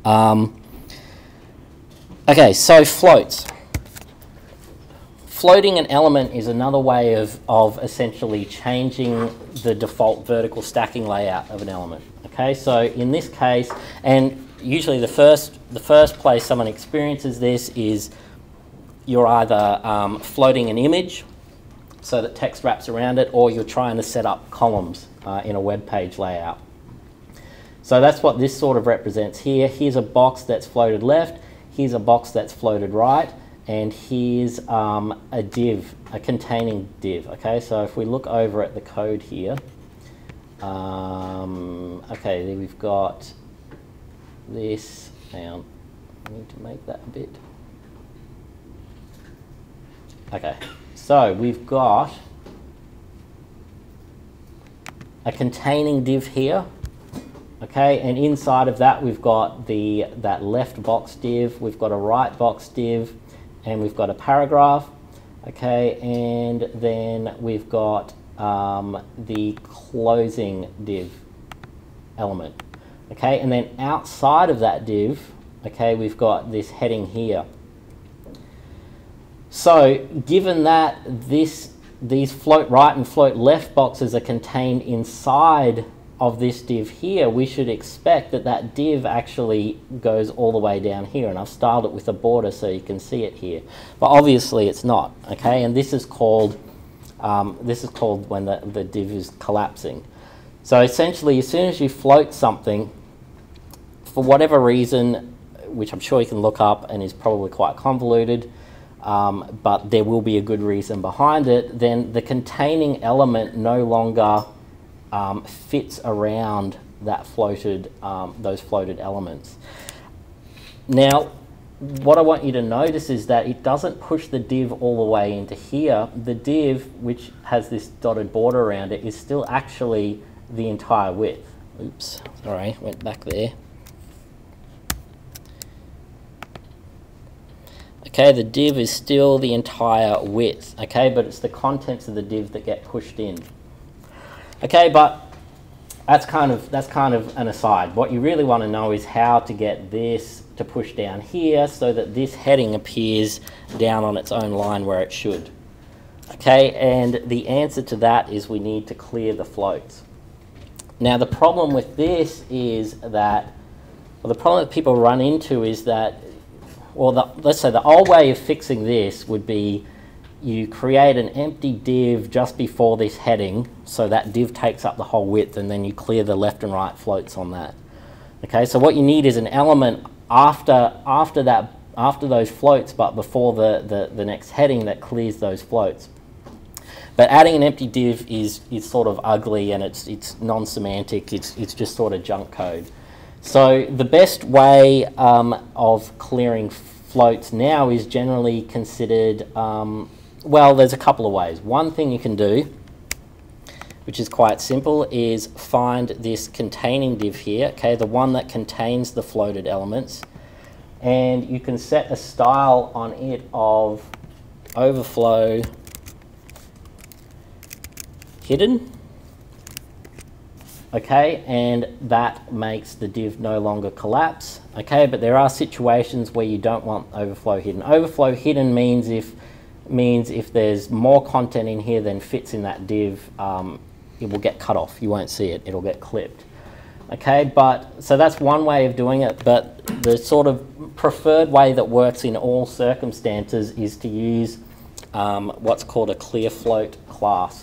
Okay, so floats. Floating an element is another way of essentially changing the default vertical stacking layout of an element. Okay, so in this case, and usually the first place someone experiences this is you're either floating an image so that text wraps around it, or you're trying to set up columns in a web page layout. So that's what this sort of represents here. Here's a box that's floated left, here's a box that's floated right, and here's a div, a containing div. Okay, so if we look over at the code here, okay, then we've got this. Hang on, I need to make that a bit. Okay, so we've got a containing div here. Okay, and inside of that we've got that left box div, we've got a right box div, and we've got a paragraph. Okay, and then we've got the closing div element. Okay, and then outside of that div, okay, we've got this heading here. So given that these float right and float left boxes are contained inside of this div here, we should expect that that div actually goes all the way down here, and I've styled it with a border so you can see it here. But obviously it's not, okay? And this is called when the div is collapsing. So essentially, as soon as you float something, for whatever reason, which I'm sure you can look up and is probably quite convoluted, but there will be a good reason behind it, then the containing element no longer fits around that floated, those floated elements. Now, what I want you to notice is that it doesn't push the div all the way into here. The div, which has this dotted border around it, is still actually the entire width. Oops, sorry, went back there. Okay, the div is still the entire width, okay, but it's the contents of the div that get pushed in. Okay, but that's kind of an aside. What you really want to know is how to get this to push down here so that this heading appears down on its own line where it should. Okay, and the answer to that is we need to clear the floats. Now the problem with this is that, well, the problem that people run into is that, well, let's say the old way of fixing this would be you create an empty div just before this heading, so that div takes up the whole width, and then you clear the left and right floats on that. Okay, so what you need is an element after those floats, but before the next heading that clears those floats. But adding an empty div is sort of ugly, and it's non-semantic. It's just sort of junk code. So the best way of clearing floats now is generally considered, well, there's a couple of ways. One thing you can do, which is quite simple, is find this containing div here, okay, the one that contains the floated elements, and you can set a style on it of overflow hidden. Okay, and that makes the div no longer collapse. Okay, but there are situations where you don't want overflow hidden. Overflow hidden means if there's more content in here than fits in that div, it will get cut off. You won't see it. It'll get clipped. Okay, but so that's one way of doing it. But the sort of preferred way that works in all circumstances is to use what's called a clear float class.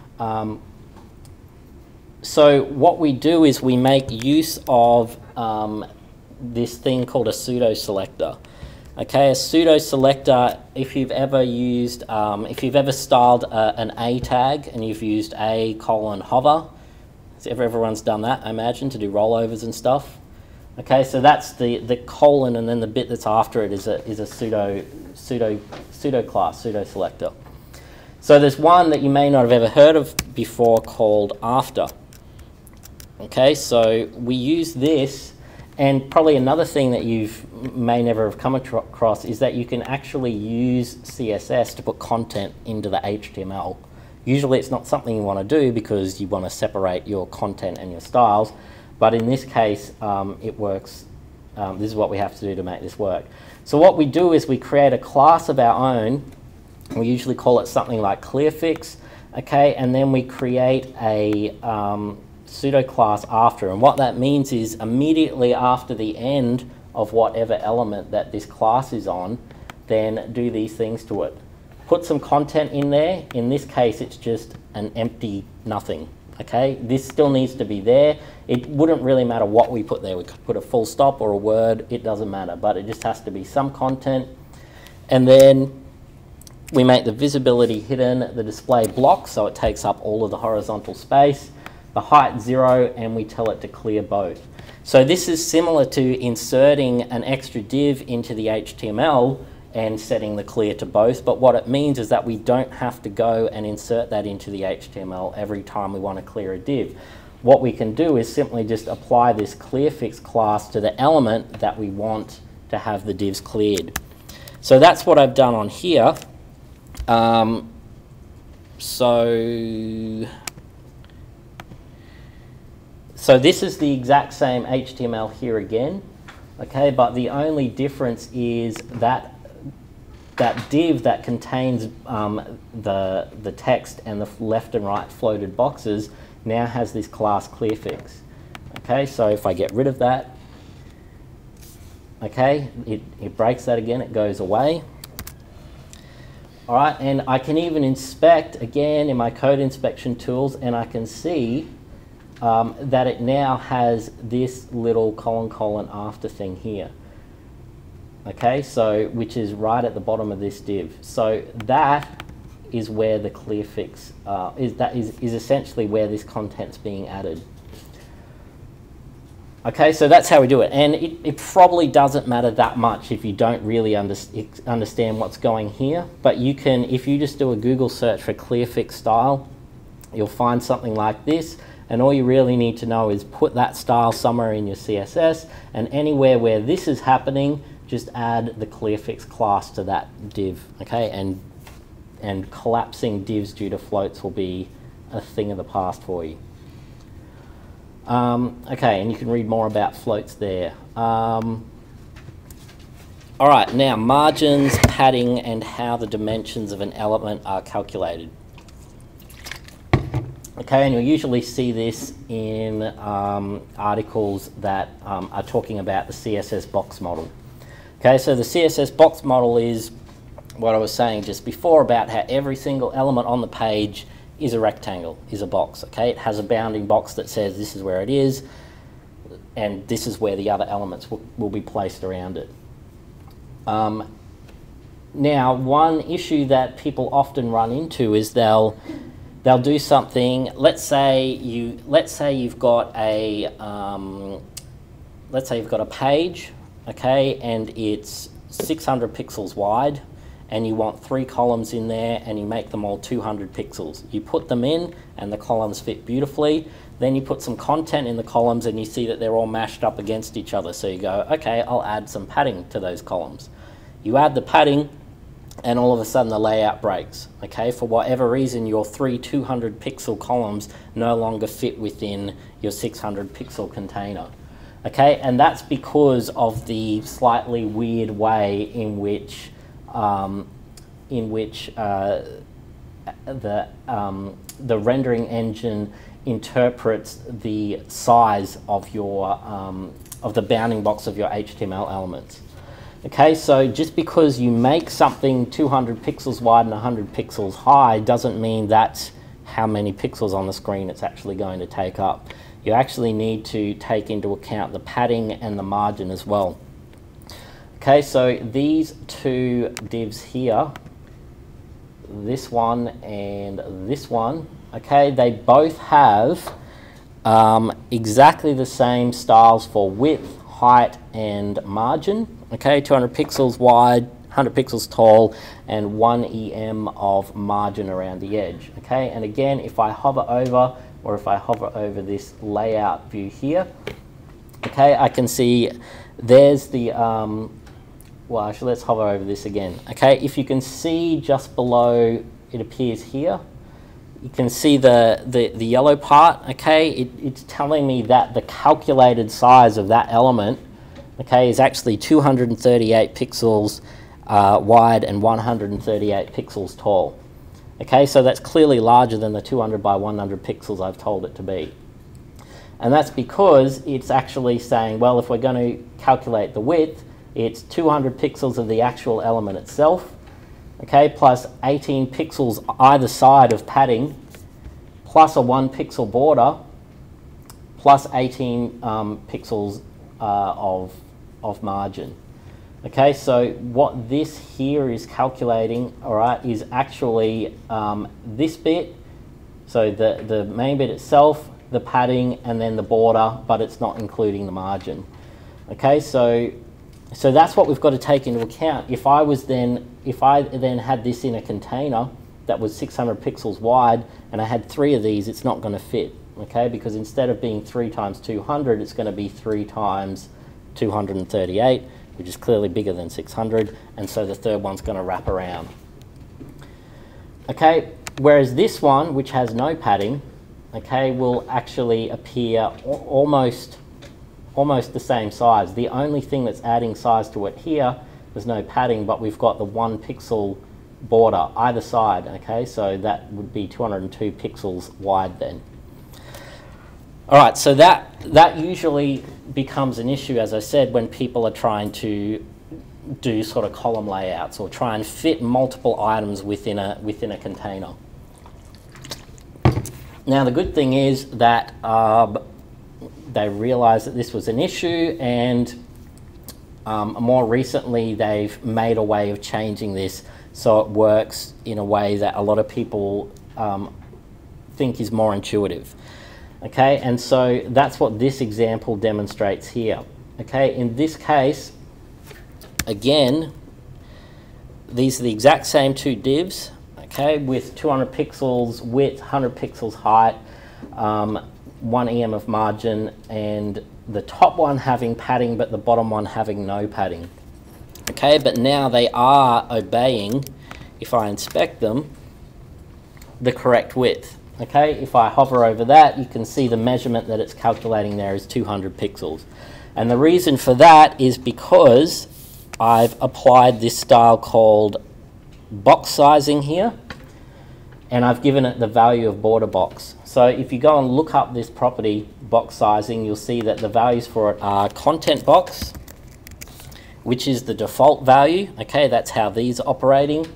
So what we do is we make use of this thing called a pseudo selector. Okay, a pseudo selector, if you've ever used, if you've ever styled an A tag and you've used A:hover, so everyone's done that, I imagine, to do rollovers and stuff. Okay, so that's the colon, and then the bit that's after it is a pseudo class, pseudo selector. So there's one that you may not have ever heard of before called after. Okay, so we use this, and probably another thing that you may never have come across is that you can actually use CSS to put content into the HTML. Usually it's not something you want to do because you want to separate your content and your styles, but in this case it works. This is what we have to do to make this work. So what we do is we create a class of our own. We usually call it something like ClearFix, okay, and then we create a pseudo class after, and what that means is immediately after the end of whatever element that this class is on, then do these things to it. Put some content in there. In this case it's just an empty nothing. Okay, this still needs to be there. It wouldn't really matter what we put there. We could put a full stop or a word, it doesn't matter, but it just has to be some content. And then we make the visibility hidden, the display block, so it takes up all of the horizontal space, the height 0, and we tell it to clear both. So this is similar to inserting an extra div into the HTML and setting the clear to both, but what it means is that we don't have to go and insert that into the HTML every time we want to clear a div. What we can do is simply just apply this clearFix class to the element that we want to have the divs cleared. So that's what I've done on here. So this is the exact same HTML here again, okay, but the only difference is that that div that contains the text and the left and right floated boxes now has this class clearFix. Okay, so if I get rid of that, okay, it breaks that again, it goes away. All right, and I can even inspect again in my code inspection tools, and I can see that it now has this little colon after thing here. Okay, so which is right at the bottom of this div. So that is where the clearFix is essentially where this content's being added. Okay, so that's how we do it, and it probably doesn't matter that much if you don't really understand what's going here, but you can, if you just do a Google search for clearFix style, you'll find something like this, and all you really need to know is put that style somewhere in your CSS, and anywhere where this is happening, just add the clearFix class to that div, okay, and collapsing divs due to floats will be a thing of the past for you. Okay, and you can read more about floats there. All right, now margins, padding, and how the dimensions of an element are calculated. Okay, and you'll usually see this in articles that are talking about the CSS box model. Okay, so the CSS box model is what I was saying just before about how every single element on the page is a rectangle, is a box, okay? It has a bounding box that says this is where it is, and this is where the other elements will be placed around it. Now, one issue that people often run into is they'll do something. Let's say you've got a page, okay, and it's 600 pixels wide, and you want 3 columns in there, and you make them all 200 pixels. You put them in, and the columns fit beautifully. Then you put some content in the columns, and you see that they're all mashed up against each other. So you go, okay, I'll add some padding to those columns. You add the padding, and all of a sudden the layout breaks. Okay, for whatever reason, your 3 200 pixel columns no longer fit within your 600 pixel container. Okay, and that's because of the slightly weird way in which the rendering engine interprets the size of your of the bounding box of your HTML elements. Okay, so just because you make something 200 pixels wide and 100 pixels high doesn't mean that's how many pixels on the screen it's actually going to take up. You actually need to take into account the padding and the margin as well. Okay, so these two divs here, this one and this one, okay, they both have exactly the same styles for width, height, and margin. Okay, 200 pixels wide, 100 pixels tall, and 1 EM of margin around the edge. Okay, and again, if I hover over, or if I hover over this layout view here, okay, I can see there's the well, actually, let's hover over this again. Okay, if you can see just below, it appears here, you can see the yellow part. Okay, it's telling me that the calculated size of that element, okay, is actually 238 pixels wide and 138 pixels tall. Okay, so that's clearly larger than the 200 by 100 pixels I've told it to be. And that's because it's actually saying, well, if we're going to calculate the width, it's 200 pixels of the actual element itself, okay, plus 18 pixels either side of padding, plus a 1 pixel border, plus 18 pixels of margin. Okay, so what this here is calculating, all right, is actually this bit, so the main bit itself, the padding, and then the border, but it's not including the margin. Okay, so that's what we've got to take into account. If I then had this in a container that was 600 pixels wide, and I had 3 of these, it's not going to fit. Okay, because instead of being 3 times 200, it's going to be 3 times 238, which is clearly bigger than 600, and so the third one's going to wrap around. Okay, whereas this one, which has no padding, okay, will actually appear almost the same size. The only thing that's adding size to it here, there's no padding, but we've got the 1 pixel border either side, okay, so that would be 202 pixels wide then. All right, so that usually becomes an issue, as I said, when people are trying to do sort of column layouts or try and fit multiple items within a container. Now, the good thing is that they realized that this was an issue, and more recently they've made a way of changing this so it works in a way that a lot of people think is more intuitive. Okay, and so that's what this example demonstrates here. Okay, in this case, again, these are the exact same 2 divs, okay, with 200 pixels width, 100 pixels height, 1 EM of margin, and the top one having padding but the bottom one having no padding. Okay, but now they are obeying, if I inspect them, the correct width. Okay, if I hover over that, you can see the measurement that it's calculating there is 200 pixels. And the reason for that is because I've applied this style called box sizing here, and I've given it the value of border box. So if you go and look up this property, box sizing, you'll see that the values for it are content box, which is the default value. Okay, that's how these are operating.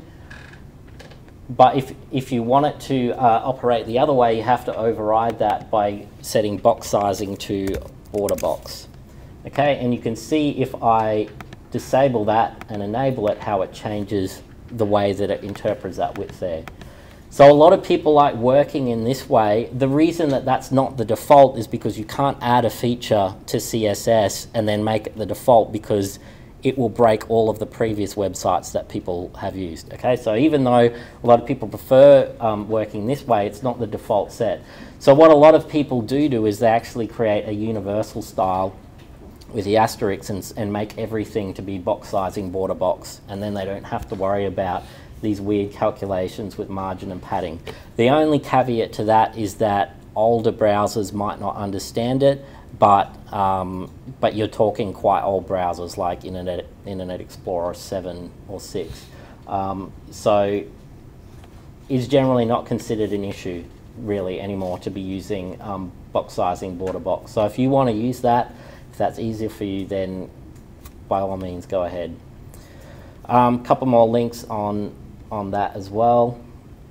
But if you want it to operate the other way, you have to override that by setting box sizing to border box. Okay, and you can see if I disable that and enable it, how it changes the way that it interprets that width there. So a lot of people like working in this way. The reason that that's not the default is because you can't add a feature to CSS and then make it the default, because it will break all of the previous websites that people have used. Okay, so even though a lot of people prefer working this way, it's not the default set. So what a lot of people do is they actually create a universal style with the asterisks and make everything to be box sizing border box, and then they don't have to worry about these weird calculations with margin and padding. The only caveat to that is that older browsers might not understand it, but you're talking quite old browsers like Internet Explorer 7 or 6. So it's generally not considered an issue really anymore to be using box sizing border box. So if you want to use that, if that's easier for you, then by all means go ahead. Couple more links on that as well.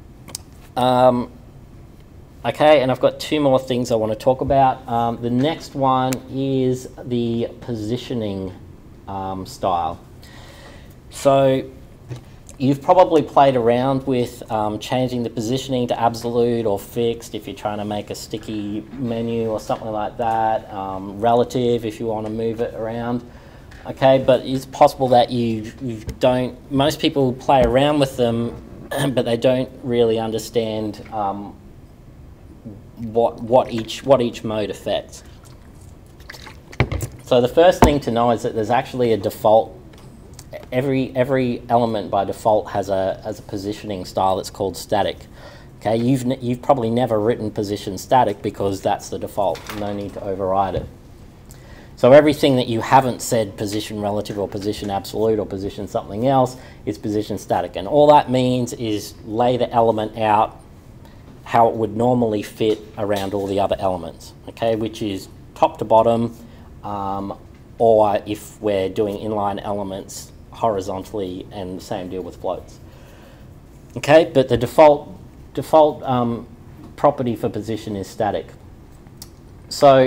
Okay, and I've got 2 more things I want to talk about. The next one is the positioning style. So you've probably played around with changing the positioning to absolute or fixed if you're trying to make a sticky menu or something like that, relative if you want to move it around. Okay, but it's possible that you don't, most people play around with them, but they don't really understand what each mode affects. So the first thing to know is that there's actually a default. Every element by default has a positioning style that's called static. Okay, you've probably never written position static because that's the default. No need to override it. So everything that you haven't said position relative or position absolute or position something else is position static, and all that means is lay the element out how it would normally fit around all the other elements, okay, which is top to bottom, or if we're doing inline elements horizontally, and the same deal with floats. Okay, but the default property for position is static. So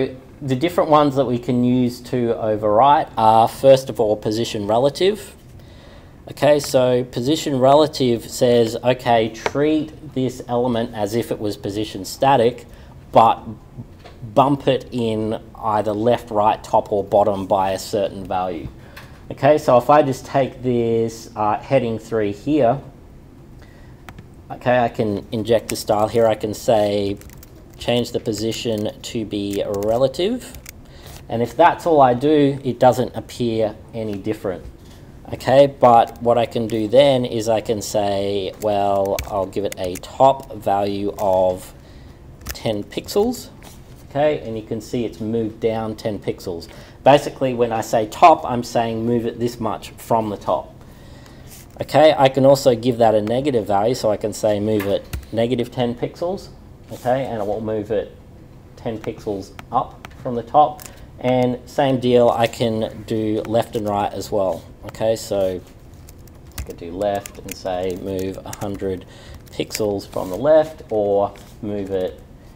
the different ones that we can use to overwrite are, first of all, position relative. Okay, so position relative says, okay, treat this element as if it was position static, but bump it in either left, right, top, or bottom by a certain value. Okay, so if I just take this heading 3 here, okay, I can inject the style here. I can say, change the position to be relative. And if that's all I do, it doesn't appear any different. Okay, but what I can do then is I can say, well, I'll give it a top value of 10 pixels. Okay, and you can see it's moved down 10 pixels. Basically, when I say top, I'm saying move it this much from the top. Okay, I can also give that a negative value, so I can say move it negative 10 pixels. Okay, and it will move it 10 pixels up from the top. And same deal, I can do left and right as well. Okay, so I could do left and say move 100 pixels from the left, or move it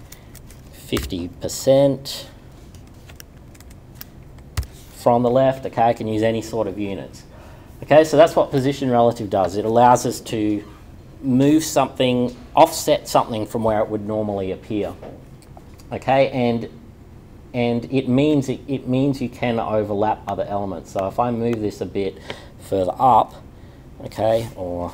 50% from the left. Okay, I can use any sort of units. Okay, so that's what position relative does. It allows us to move something, offset something from where it would normally appear. Okay, and it means you can overlap other elements. So if I move this a bit further up, okay, or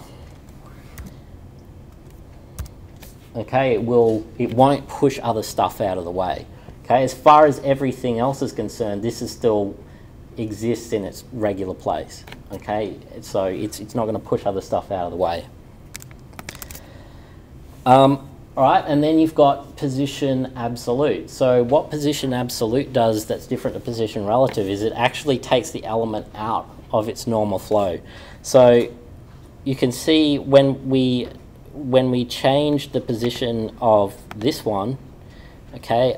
okay, it won't push other stuff out of the way. Okay, as far as everything else is concerned, this is still exists in its regular place. Okay, so it's not going to push other stuff out of the way. All right, and then you've got position absolute. So what position absolute does that's different to position relative is it actually takes the element out of its normal flow. So you can see when we change the position of this one, okay,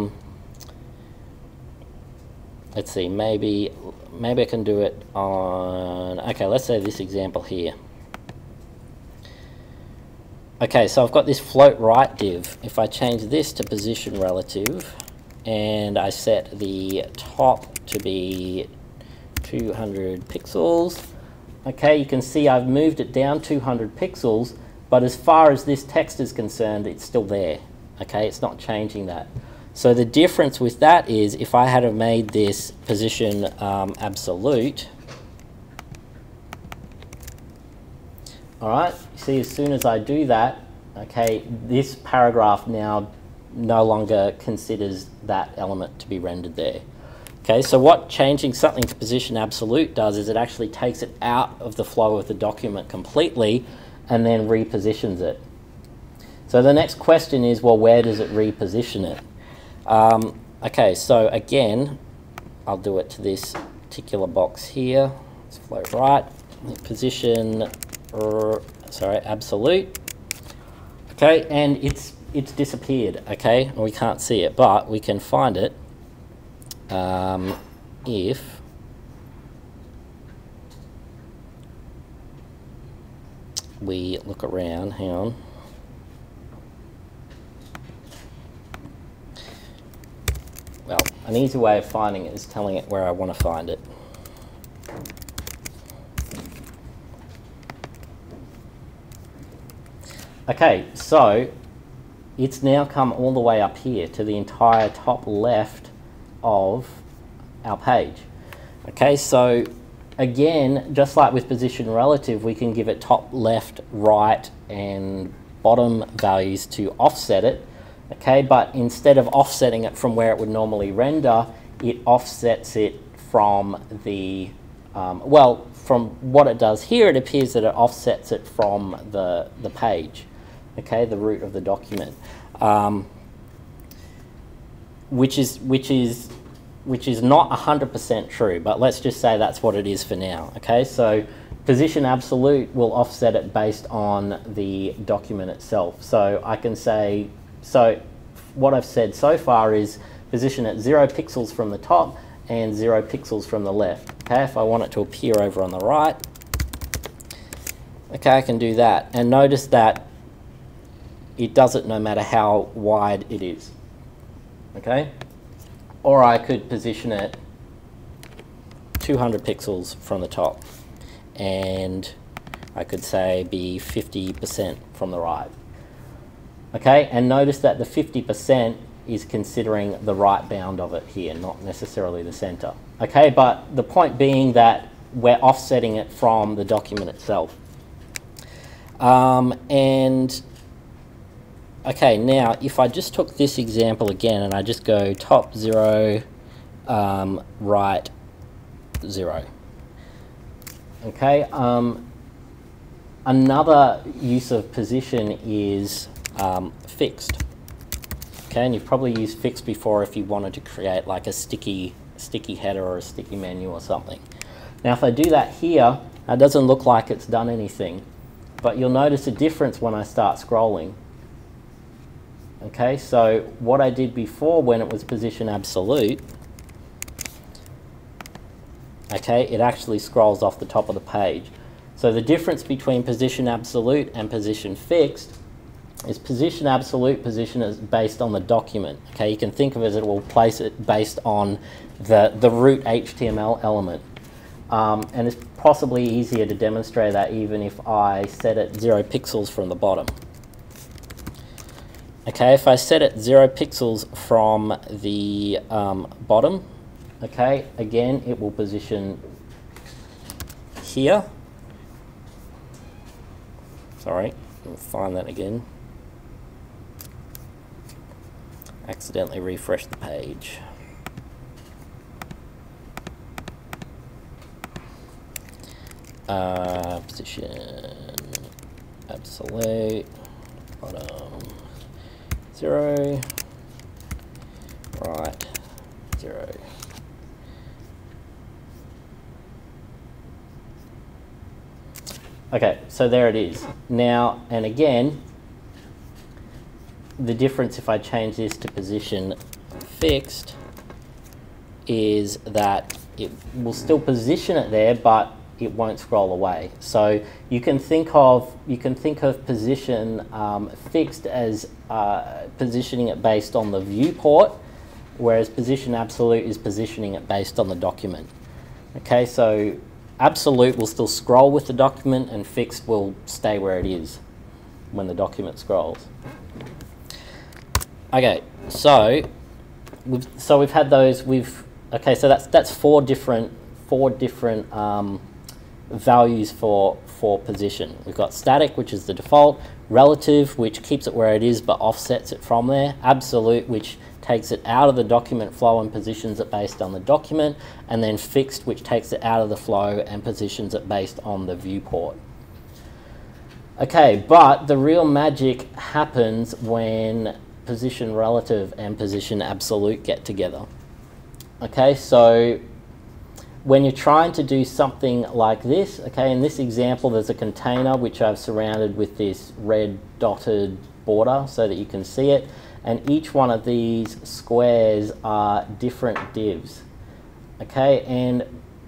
let's see, maybe I can do it on, okay, let's say this example here. Okay, so I've got this float right div. If I change this to position relative and I set the top to be 200 pixels, okay, you can see I've moved it down 200 pixels, but as far as this text is concerned, it's still there. Okay, it's not changing that. So the difference with that is if I had have made this position absolute, all right, see, as soon as I do that, okay, this paragraph now no longer considers that element to be rendered there. Okay, so what changing something to position absolute does is it actually takes it out of the flow of the document completely and then repositions it. So the next question is, well, where does it reposition it? Okay, so again, I'll do it to this particular box here. Let's float right, position, sorry, absolute. Okay, and it's disappeared. Okay, we can't see it, but we can find it if we look around. Hang on. Well, an easy way of finding it is telling it where I want to find it. Okay, so it's now come all the way up here to the entire top left of our page. Okay, so again, just like with position relative, we can give it top, left, right, and bottom values to offset it. Okay, but instead of offsetting it from where it would normally render, it offsets it from the, well, from what it does here, it appears that it offsets it from the page, okay, the root of the document, which is not 100% true, but let's just say that's what it is for now. Okay, so position absolute will offset it based on the document itself. So I can say, so what I've said so far is position at 0 pixels from the top and 0 pixels from the left. Okay, if I want it to appear over on the right, okay, I can do that. And notice that it does it no matter how wide it is. Okay? or I could position it 200 pixels from the top, and I could say be 50% from the right. Okay, and notice that the 50% is considering the right bound of it here, not necessarily the center. Okay, but the point being that we're offsetting it from the document itself. And okay, now if I just took this example again and I just go top 0, right 0. Okay, another use of position is fixed. Okay, and you've probably used fixed before if you wanted to create like a sticky header or a sticky menu or something. Now if I do that here, it doesn't look like it's done anything, but you'll notice a difference when I start scrolling. Okay, so what I did before when it was position absolute, okay, it actually scrolls off the top of the page. So the difference between position absolute and position fixed is position absolute position is based on the document. Okay, you can think of it as it will place it based on the root HTML element. And it's possibly easier to demonstrate that even if I set it 0 pixels from the bottom. Okay, if I set it 0 pixels from the bottom, okay, again it will position here. Sorry, we'll find that again. Accidentally refresh the page. Position absolute, bottom 0, right 0. Okay, so there it is. Now, and again, the difference if I change this to position fixed is that it will still position it there, but it won't scroll away. So you can think of position fixed as positioning it based on the viewport, whereas position absolute is positioning it based on the document. Okay, so absolute will still scroll with the document, and fixed will stay where it is when the document scrolls. Okay, so we've had those. Okay, so that's four different values for position. We've got static, which is the default; relative, which keeps it where it is but offsets it from there; absolute, which takes it out of the document flow and positions it based on the document; and then fixed, which takes it out of the flow and positions it based on the viewport. Okay, but the real magic happens when position relative and position absolute get together. Okay, so when you're trying to do something like this, okay, in this example there's a container which I've surrounded with this red dotted border so that you can see it, and each one of these squares are different divs. Okay, and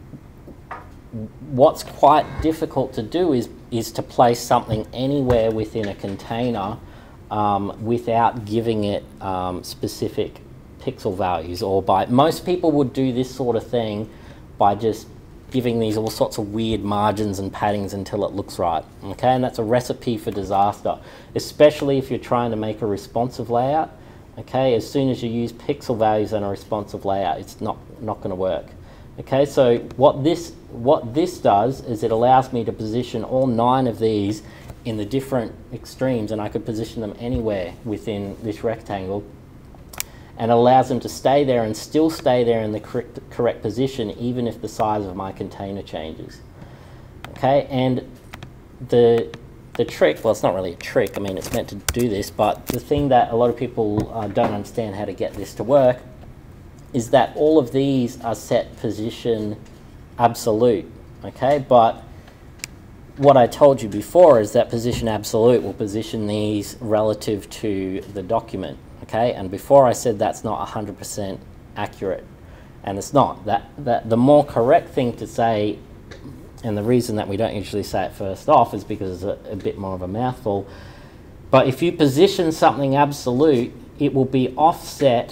what's quite difficult to do is to place something anywhere within a container without giving it specific pixel values, or by most people would do this sort of thing by just giving these all sorts of weird margins and paddings until it looks right. Okay, and that's a recipe for disaster, especially if you're trying to make a responsive layout. Okay, as soon as you use pixel values in a responsive layout, it's not going to work. Okay, so what this does is it allows me to position all 9 of these in the different extremes, and I could position them anywhere within this rectangle, and allows them to stay there and still stay there in the correct position even if the size of my container changes. Okay, and the trick, well, it's not really a trick, I mean it's meant to do this, but the thing that a lot of people don't understand how to get this to work is that all of these are set position absolute. Okay, but what I told you before is that position absolute will position these relative to the document. Okay, and before I said that's not 100% accurate, and it's not. That the more correct thing to say, and the reason that we don't usually say it first off is because it's a bit more of a mouthful, but if you position something absolute, it will be offset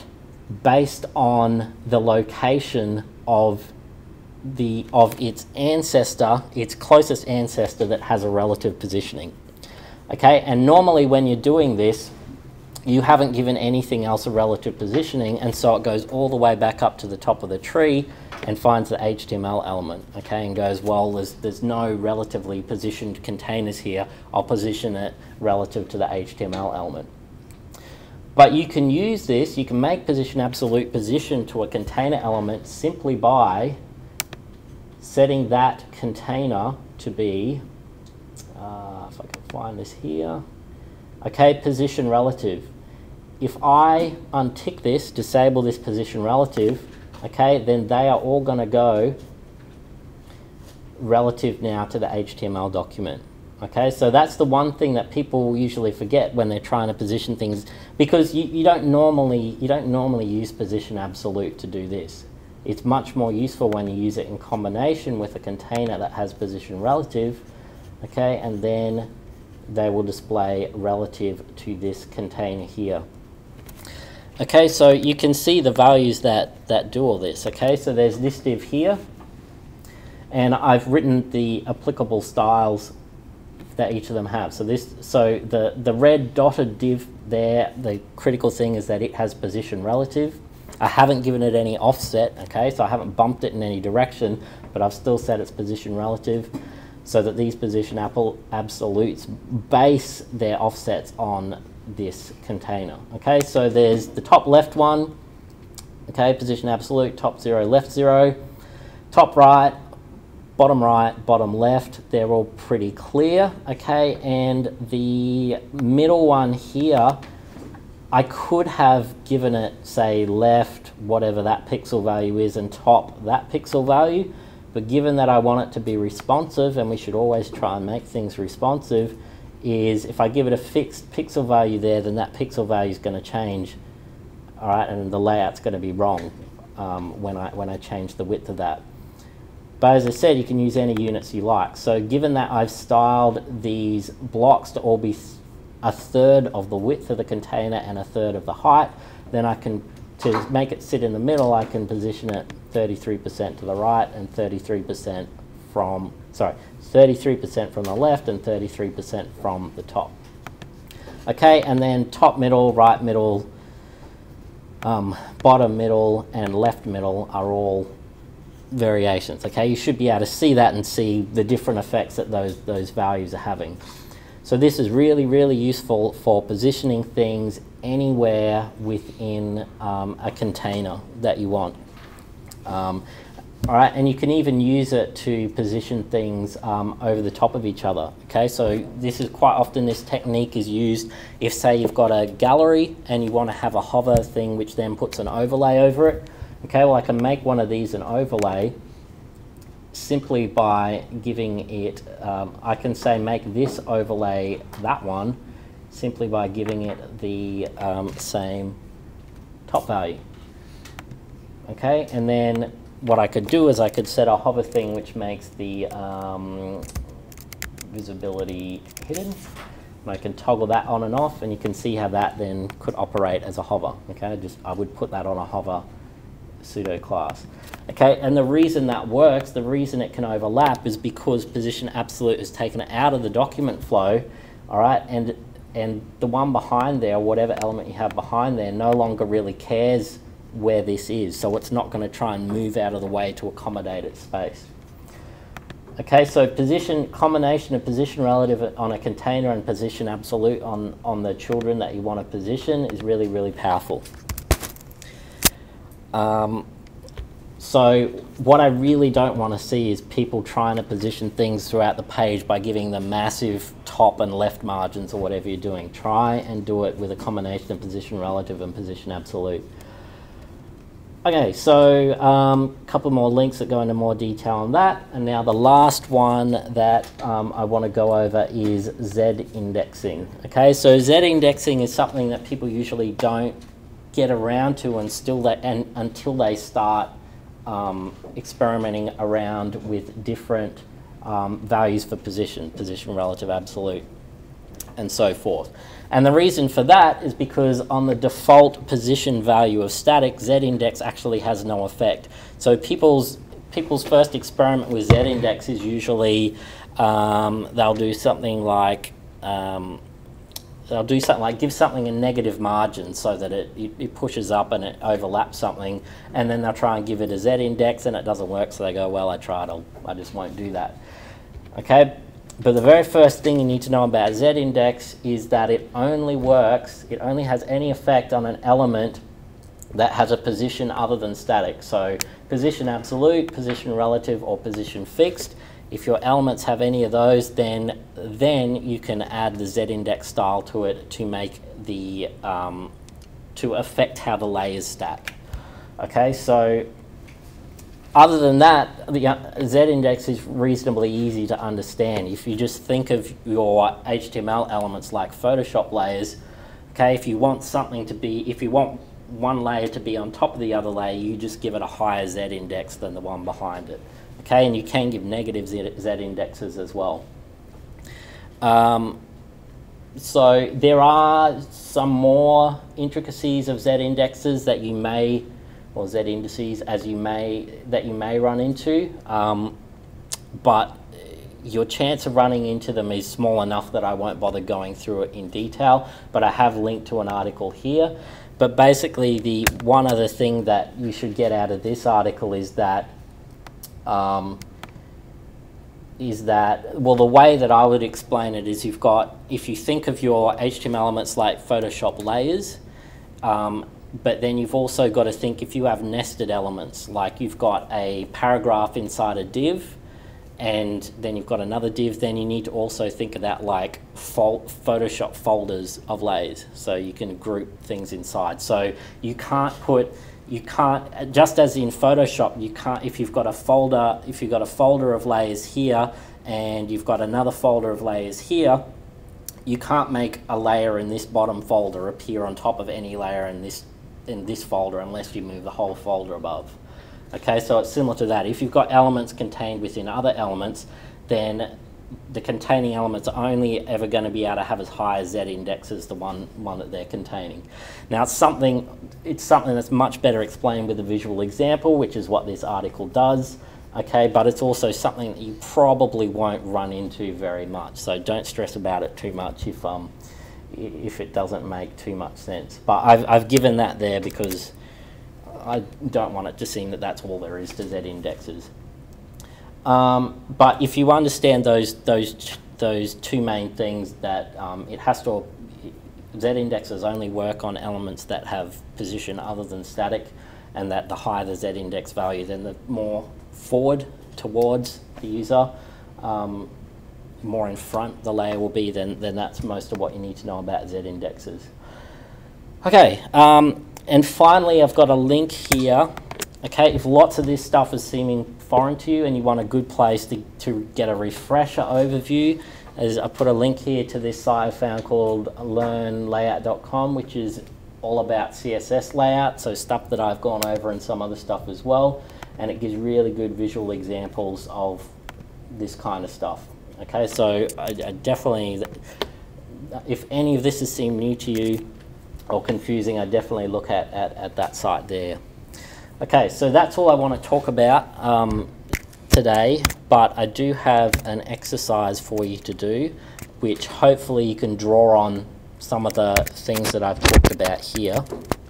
based on the location of its ancestor, its closest ancestor that has a relative positioning. Okay, and normally when you're doing this, you haven't given anything else a relative positioning, and so it goes all the way back up to the top of the tree and finds the HTML element, okay, and goes, well, there's no relatively positioned containers here, I'll position it relative to the HTML element. But you can use this, you can make position absolute position to a container element simply by setting that container to be, if I can find this here, okay, position relative. If I untick this, disable this position relative, okay, then they are all going to go relative now to the HTML document. Okay, so that's the one thing that people usually forget when they're trying to position things, because you don't normally use position absolute to do this. It's much more useful when you use it in combination with a container that has position relative, okay, and then they will display relative to this container here. Okay, so you can see the values that do all this. Okay, so there's this div here, and I've written the applicable styles that each of them have. So the red dotted div there, the critical thing is that it has position relative. I haven't given it any offset, okay, so I haven't bumped it in any direction, but I've still set its position relative, so that these position absolutes base their offsets on this container. Okay, so there's the top left one, okay, position absolute, top 0, left 0, top right, bottom left, they're all pretty clear, okay, and the middle one here, I could have given it, say, left, whatever that pixel value is, and top that pixel value, but given that I want it to be responsive, and we should always try and make things responsive, is if I give it a fixed pixel value there, then that pixel value is going to change, all right, and the layout's going to be wrong when I change the width of that. But as I said, you can use any units you like. So given that I've styled these blocks to all be a third of the width of the container and a third of the height, then I can, to make it sit in the middle, I can position it 33% to the right and 33% from, sorry, 33% from the left and 33% from the top. Okay, and then top middle, right middle, bottom middle, and left middle are all variations. Okay, you should be able to see that and see the different effects that those values are having. So this is really, really useful for positioning things anywhere within a container that you want. All right, and you can even use it to position things over the top of each other. Okay, so this is quite often, this technique is used if, say, you've got a gallery and you want to have a hover thing which then puts an overlay over it. Okay, well, I can make one of these an overlay simply by giving it, I can say make this overlay that one simply by giving it the same top value. Okay, and then what I could do is I could set a hover thing which makes the visibility hidden. And I can toggle that on and off, and you can see how that then could operate as a hover. Okay, I would put that on a hover pseudo class. Okay, and the reason that works, the reason it can overlap, is because position absolute is taken out of the document flow. All right, and the one behind there, whatever element you have behind there, no longer really cares where this is, so it's not going to try and move out of the way to accommodate its space. Okay, so combination of position relative on a container and position absolute on the children that you want to position is really, really powerful. So what I really don't want to see is people trying to position things throughout the page by giving them massive top and left margins or whatever you're doing. Try and do it with a combination of position relative and position absolute. Okay, so a couple more links that go into more detail on that. And now the last one that I want to go over is Z indexing. Okay, so Z indexing is something that people usually don't get around to until they start experimenting around with different values for position relative, absolute. and so forth. And the reason for that is because on the default position value of static, z-index actually has no effect. So people's first experiment with z-index is usually they'll do something like give something a negative margin so that it pushes up and it overlaps something, and then they'll try and give it a z-index and it doesn't work, so they go, well, I tried, I just won't do that. Okay, but the very first thing you need to know about z-index is that it only has any effect on an element that has a position other than static. So position absolute, position relative, or position fixed. If your elements have any of those, then you can add the z-index style to it to make the to affect how the layers stack. Okay, so other than that, the z-index is reasonably easy to understand. If you just think of your HTML elements like Photoshop layers, okay, if you want one layer to be on top of the other layer, you just give it a higher z-index than the one behind it. Okay, and you can give negative z-indexes as well. So there are some more intricacies of z-indexes that you may, or z-indices that you may run into, but your chance of running into them is small enough that I won't bother going through it in detail, but I have linked to an article here. But basically, the one other thing that you should get out of this article is that well, the way that I would explain it is if you think of your HTML elements like Photoshop layers, but then you've also got to think if you have nested elements, like you've got a paragraph inside a div, and then you've got another div, then you need to also think of that like Photoshop folders of layers, so you can group things inside. So you can't, just as in Photoshop, you can't, if you've got a folder of layers here and you've got another folder of layers here, you can't make a layer in this bottom folder appear on top of any layer in this folder unless you move the whole folder above. Okay, so it's similar to that. If you've got elements contained within other elements, then the containing elements are only ever going to be able to have as high a z-index as the one that they're containing. Now it's something that's much better explained with a visual example, which is what this article does. Okay, but it's also something that you probably won't run into very much. So don't stress about it too much if it doesn't make too much sense. But I've given that there because I don't want it to seem that that's all there is to z-indexes. But if you understand those two main things, that z-indexes only work on elements that have position other than static, and that the higher the z-index value, then the more forward towards the user, more in front the layer will be, then that's most of what you need to know about z-indexes. Okay. And finally, I've got a link here. Okay, if lots of this stuff is seeming foreign to you and you want a good place to get a refresher overview, I put a link here to this site I found called learnlayout.com, which is all about CSS layout, so stuff that I've gone over and some other stuff as well, and it gives really good visual examples of this kind of stuff. Okay, so I definitely, if any of this has seemed new to you or confusing, I definitely look at that site there. Okay, so that's all I want to talk about today, but I do have an exercise for you to do, which hopefully you can draw on some of the things that I've talked about here.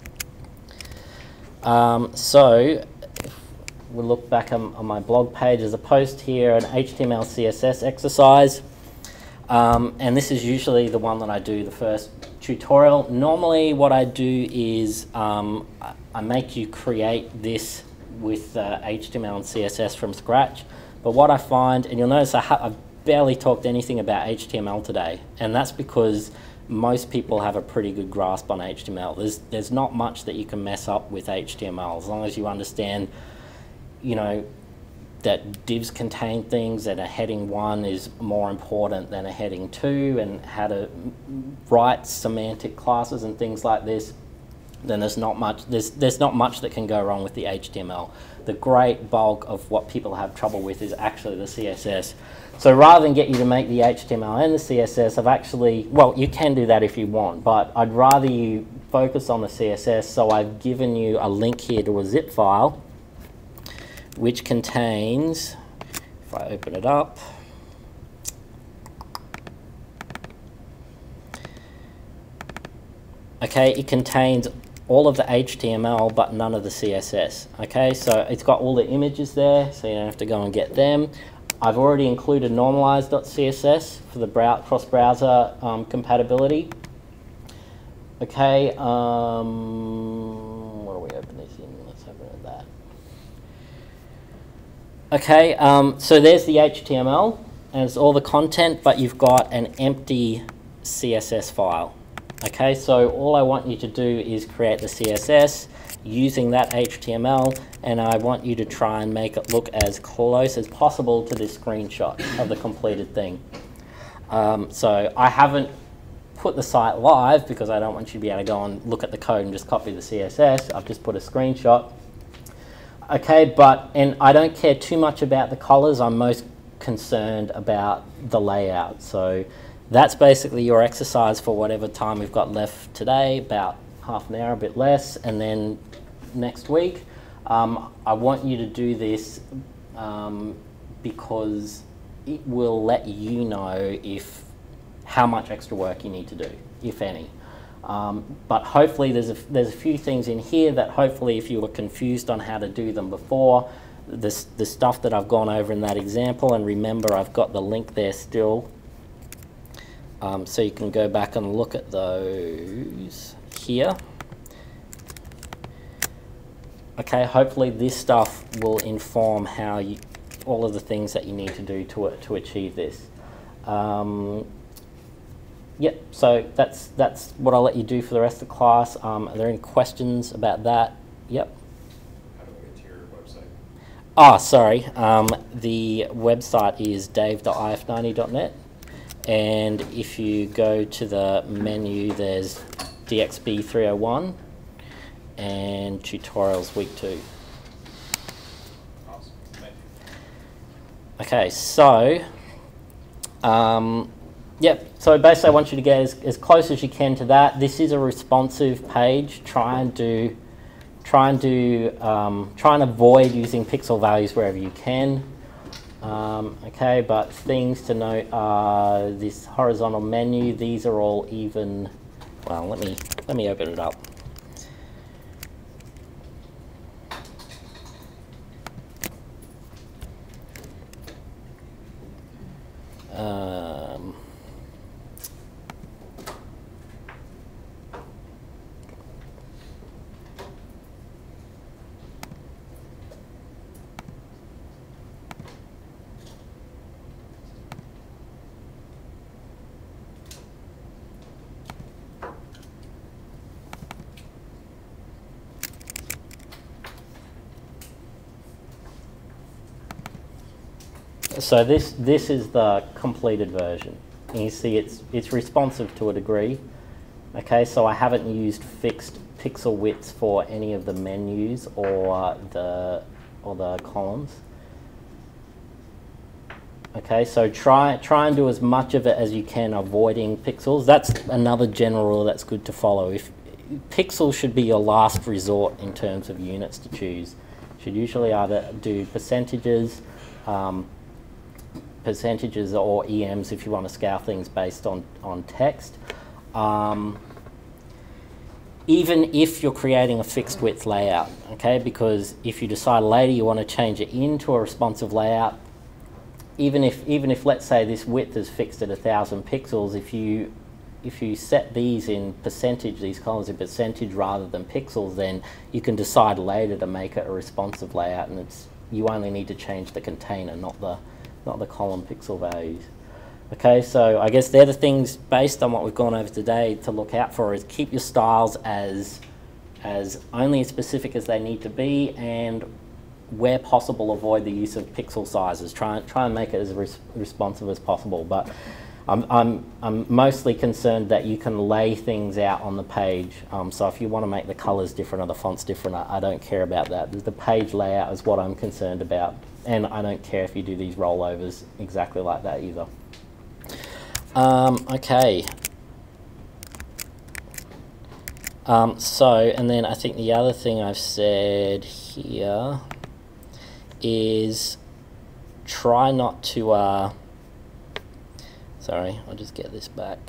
So if we look back on my blog page, there's a post here, an HTML CSS exercise. And this is usually the one that I do the first tutorial. Normally what I do is I make you create this with HTML and CSS from scratch. But what I find, and you'll notice I've barely talked anything about HTML today, and that's because most people have a pretty good grasp on HTML. There's not much that you can mess up with HTML as long as you understand, you know, that divs contain things, and a heading 1 is more important than a heading 2, and how to write semantic classes and things like this. then there's not much that can go wrong with the HTML. The great bulk of what people have trouble with is actually the CSS. So rather than get you to make the HTML and the CSS, I've actually, well, you can do that if you want, but I'd rather you focus on the CSS, so I've given you a link here to a zip file which contains, if I open it up, okay, it contains all of the HTML but none of the CSS. Okay, so it's got all the images there, so you don't have to go and get them. I've already included normalized.css for the cross-browser compatibility. Okay, what do we open this in? Let's open that. Okay, so there's the HTML, and it's all the content, but you've got an empty CSS file. Okay, so all I want you to do is create the CSS using that HTML, and I want you to try and make it look as close as possible to this screenshot of the completed thing. So I haven't put the site live because I don't want you to be able to go and look at the code and just copy the CSS. I've just put a screenshot. Okay, and I don't care too much about the colors. I'm most concerned about the layout. So that's basically your exercise for whatever time we've got left today, about half an hour, a bit less, and then next week. I want you to do this because it will let you know how much extra work you need to do, if any. But hopefully there's a few things in here that hopefully if you were confused on how to do them before, the stuff that I've gone over in that example, and remember I've got the link there still, so you can go back and look at those here. Okay, hopefully this stuff will inform how all of the things that you need to do to achieve this. Yep, so that's what I'll let you do for the rest of the class. Are there any questions about that? Yep. How do I get to your website? Oh, sorry. The website is dave.if90.net, and if you go to the menu, there's DXB 301 and tutorials week 2. Awesome. Thank you. Okay, so yep, so basically I want you to get as close as you can to that. This is a responsive page. Try and avoid using pixel values wherever you can. Okay, but things to note are this horizontal menu. These are all even. Well, let me open it up. So this is the completed version. And you see it's responsive to a degree. Okay, so I haven't used fixed pixel widths for any of the menus or the columns. Okay, so try and do as much of it as you can, avoiding pixels. That's another general rule that's good to follow. If pixels should be your last resort in terms of units to choose. You should usually either do percentages or EMs if you want to scale things based on text. Even if you're creating a fixed width layout, okay, because if you decide later you want to change it into a responsive layout, even if let's say this width is fixed at 1,000 pixels, if you set these in percentage, these columns in percentage rather than pixels, then you can decide later to make it a responsive layout, and you only need to change the container, not the column pixel values. Okay, so I guess they're the things based on what we've gone over today to look out for, is keep your styles as only as specific as they need to be, and where possible avoid the use of pixel sizes. Try and make it as responsive as possible. But I'm mostly concerned that you can lay things out on the page. So if you want to make the colors different or the fonts different, I don't care about that. The page layout is what I'm concerned about. And I don't care if you do these rollovers exactly like that either. Okay. And then I think the other thing I've said here is try not to, sorry, I'll just get this back.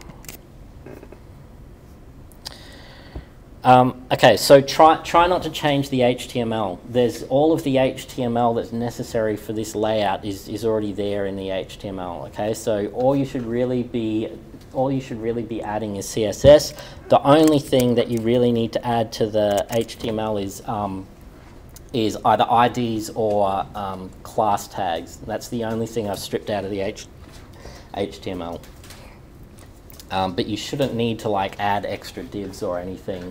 Okay, so try not to change the HTML. There's all of the HTML that's necessary for this layout is already there in the HTML. Okay, so all you should really be adding is CSS. The only thing that you really need to add to the HTML is either IDs or class tags. That's the only thing I've stripped out of the HTML. But you shouldn't need to like add extra divs or anything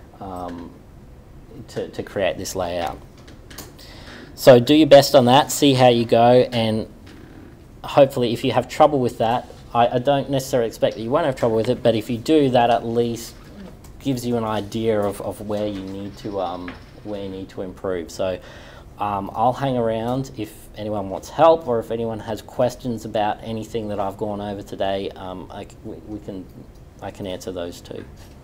to create this layout. So do your best on that, see how you go, and hopefully if you have trouble with that, I don't necessarily expect that you won't have trouble with it, but if you do, that at least gives you an idea of where you need to improve. So I'll hang around if anyone wants help, or if anyone has questions about anything that I've gone over today. I can answer those too.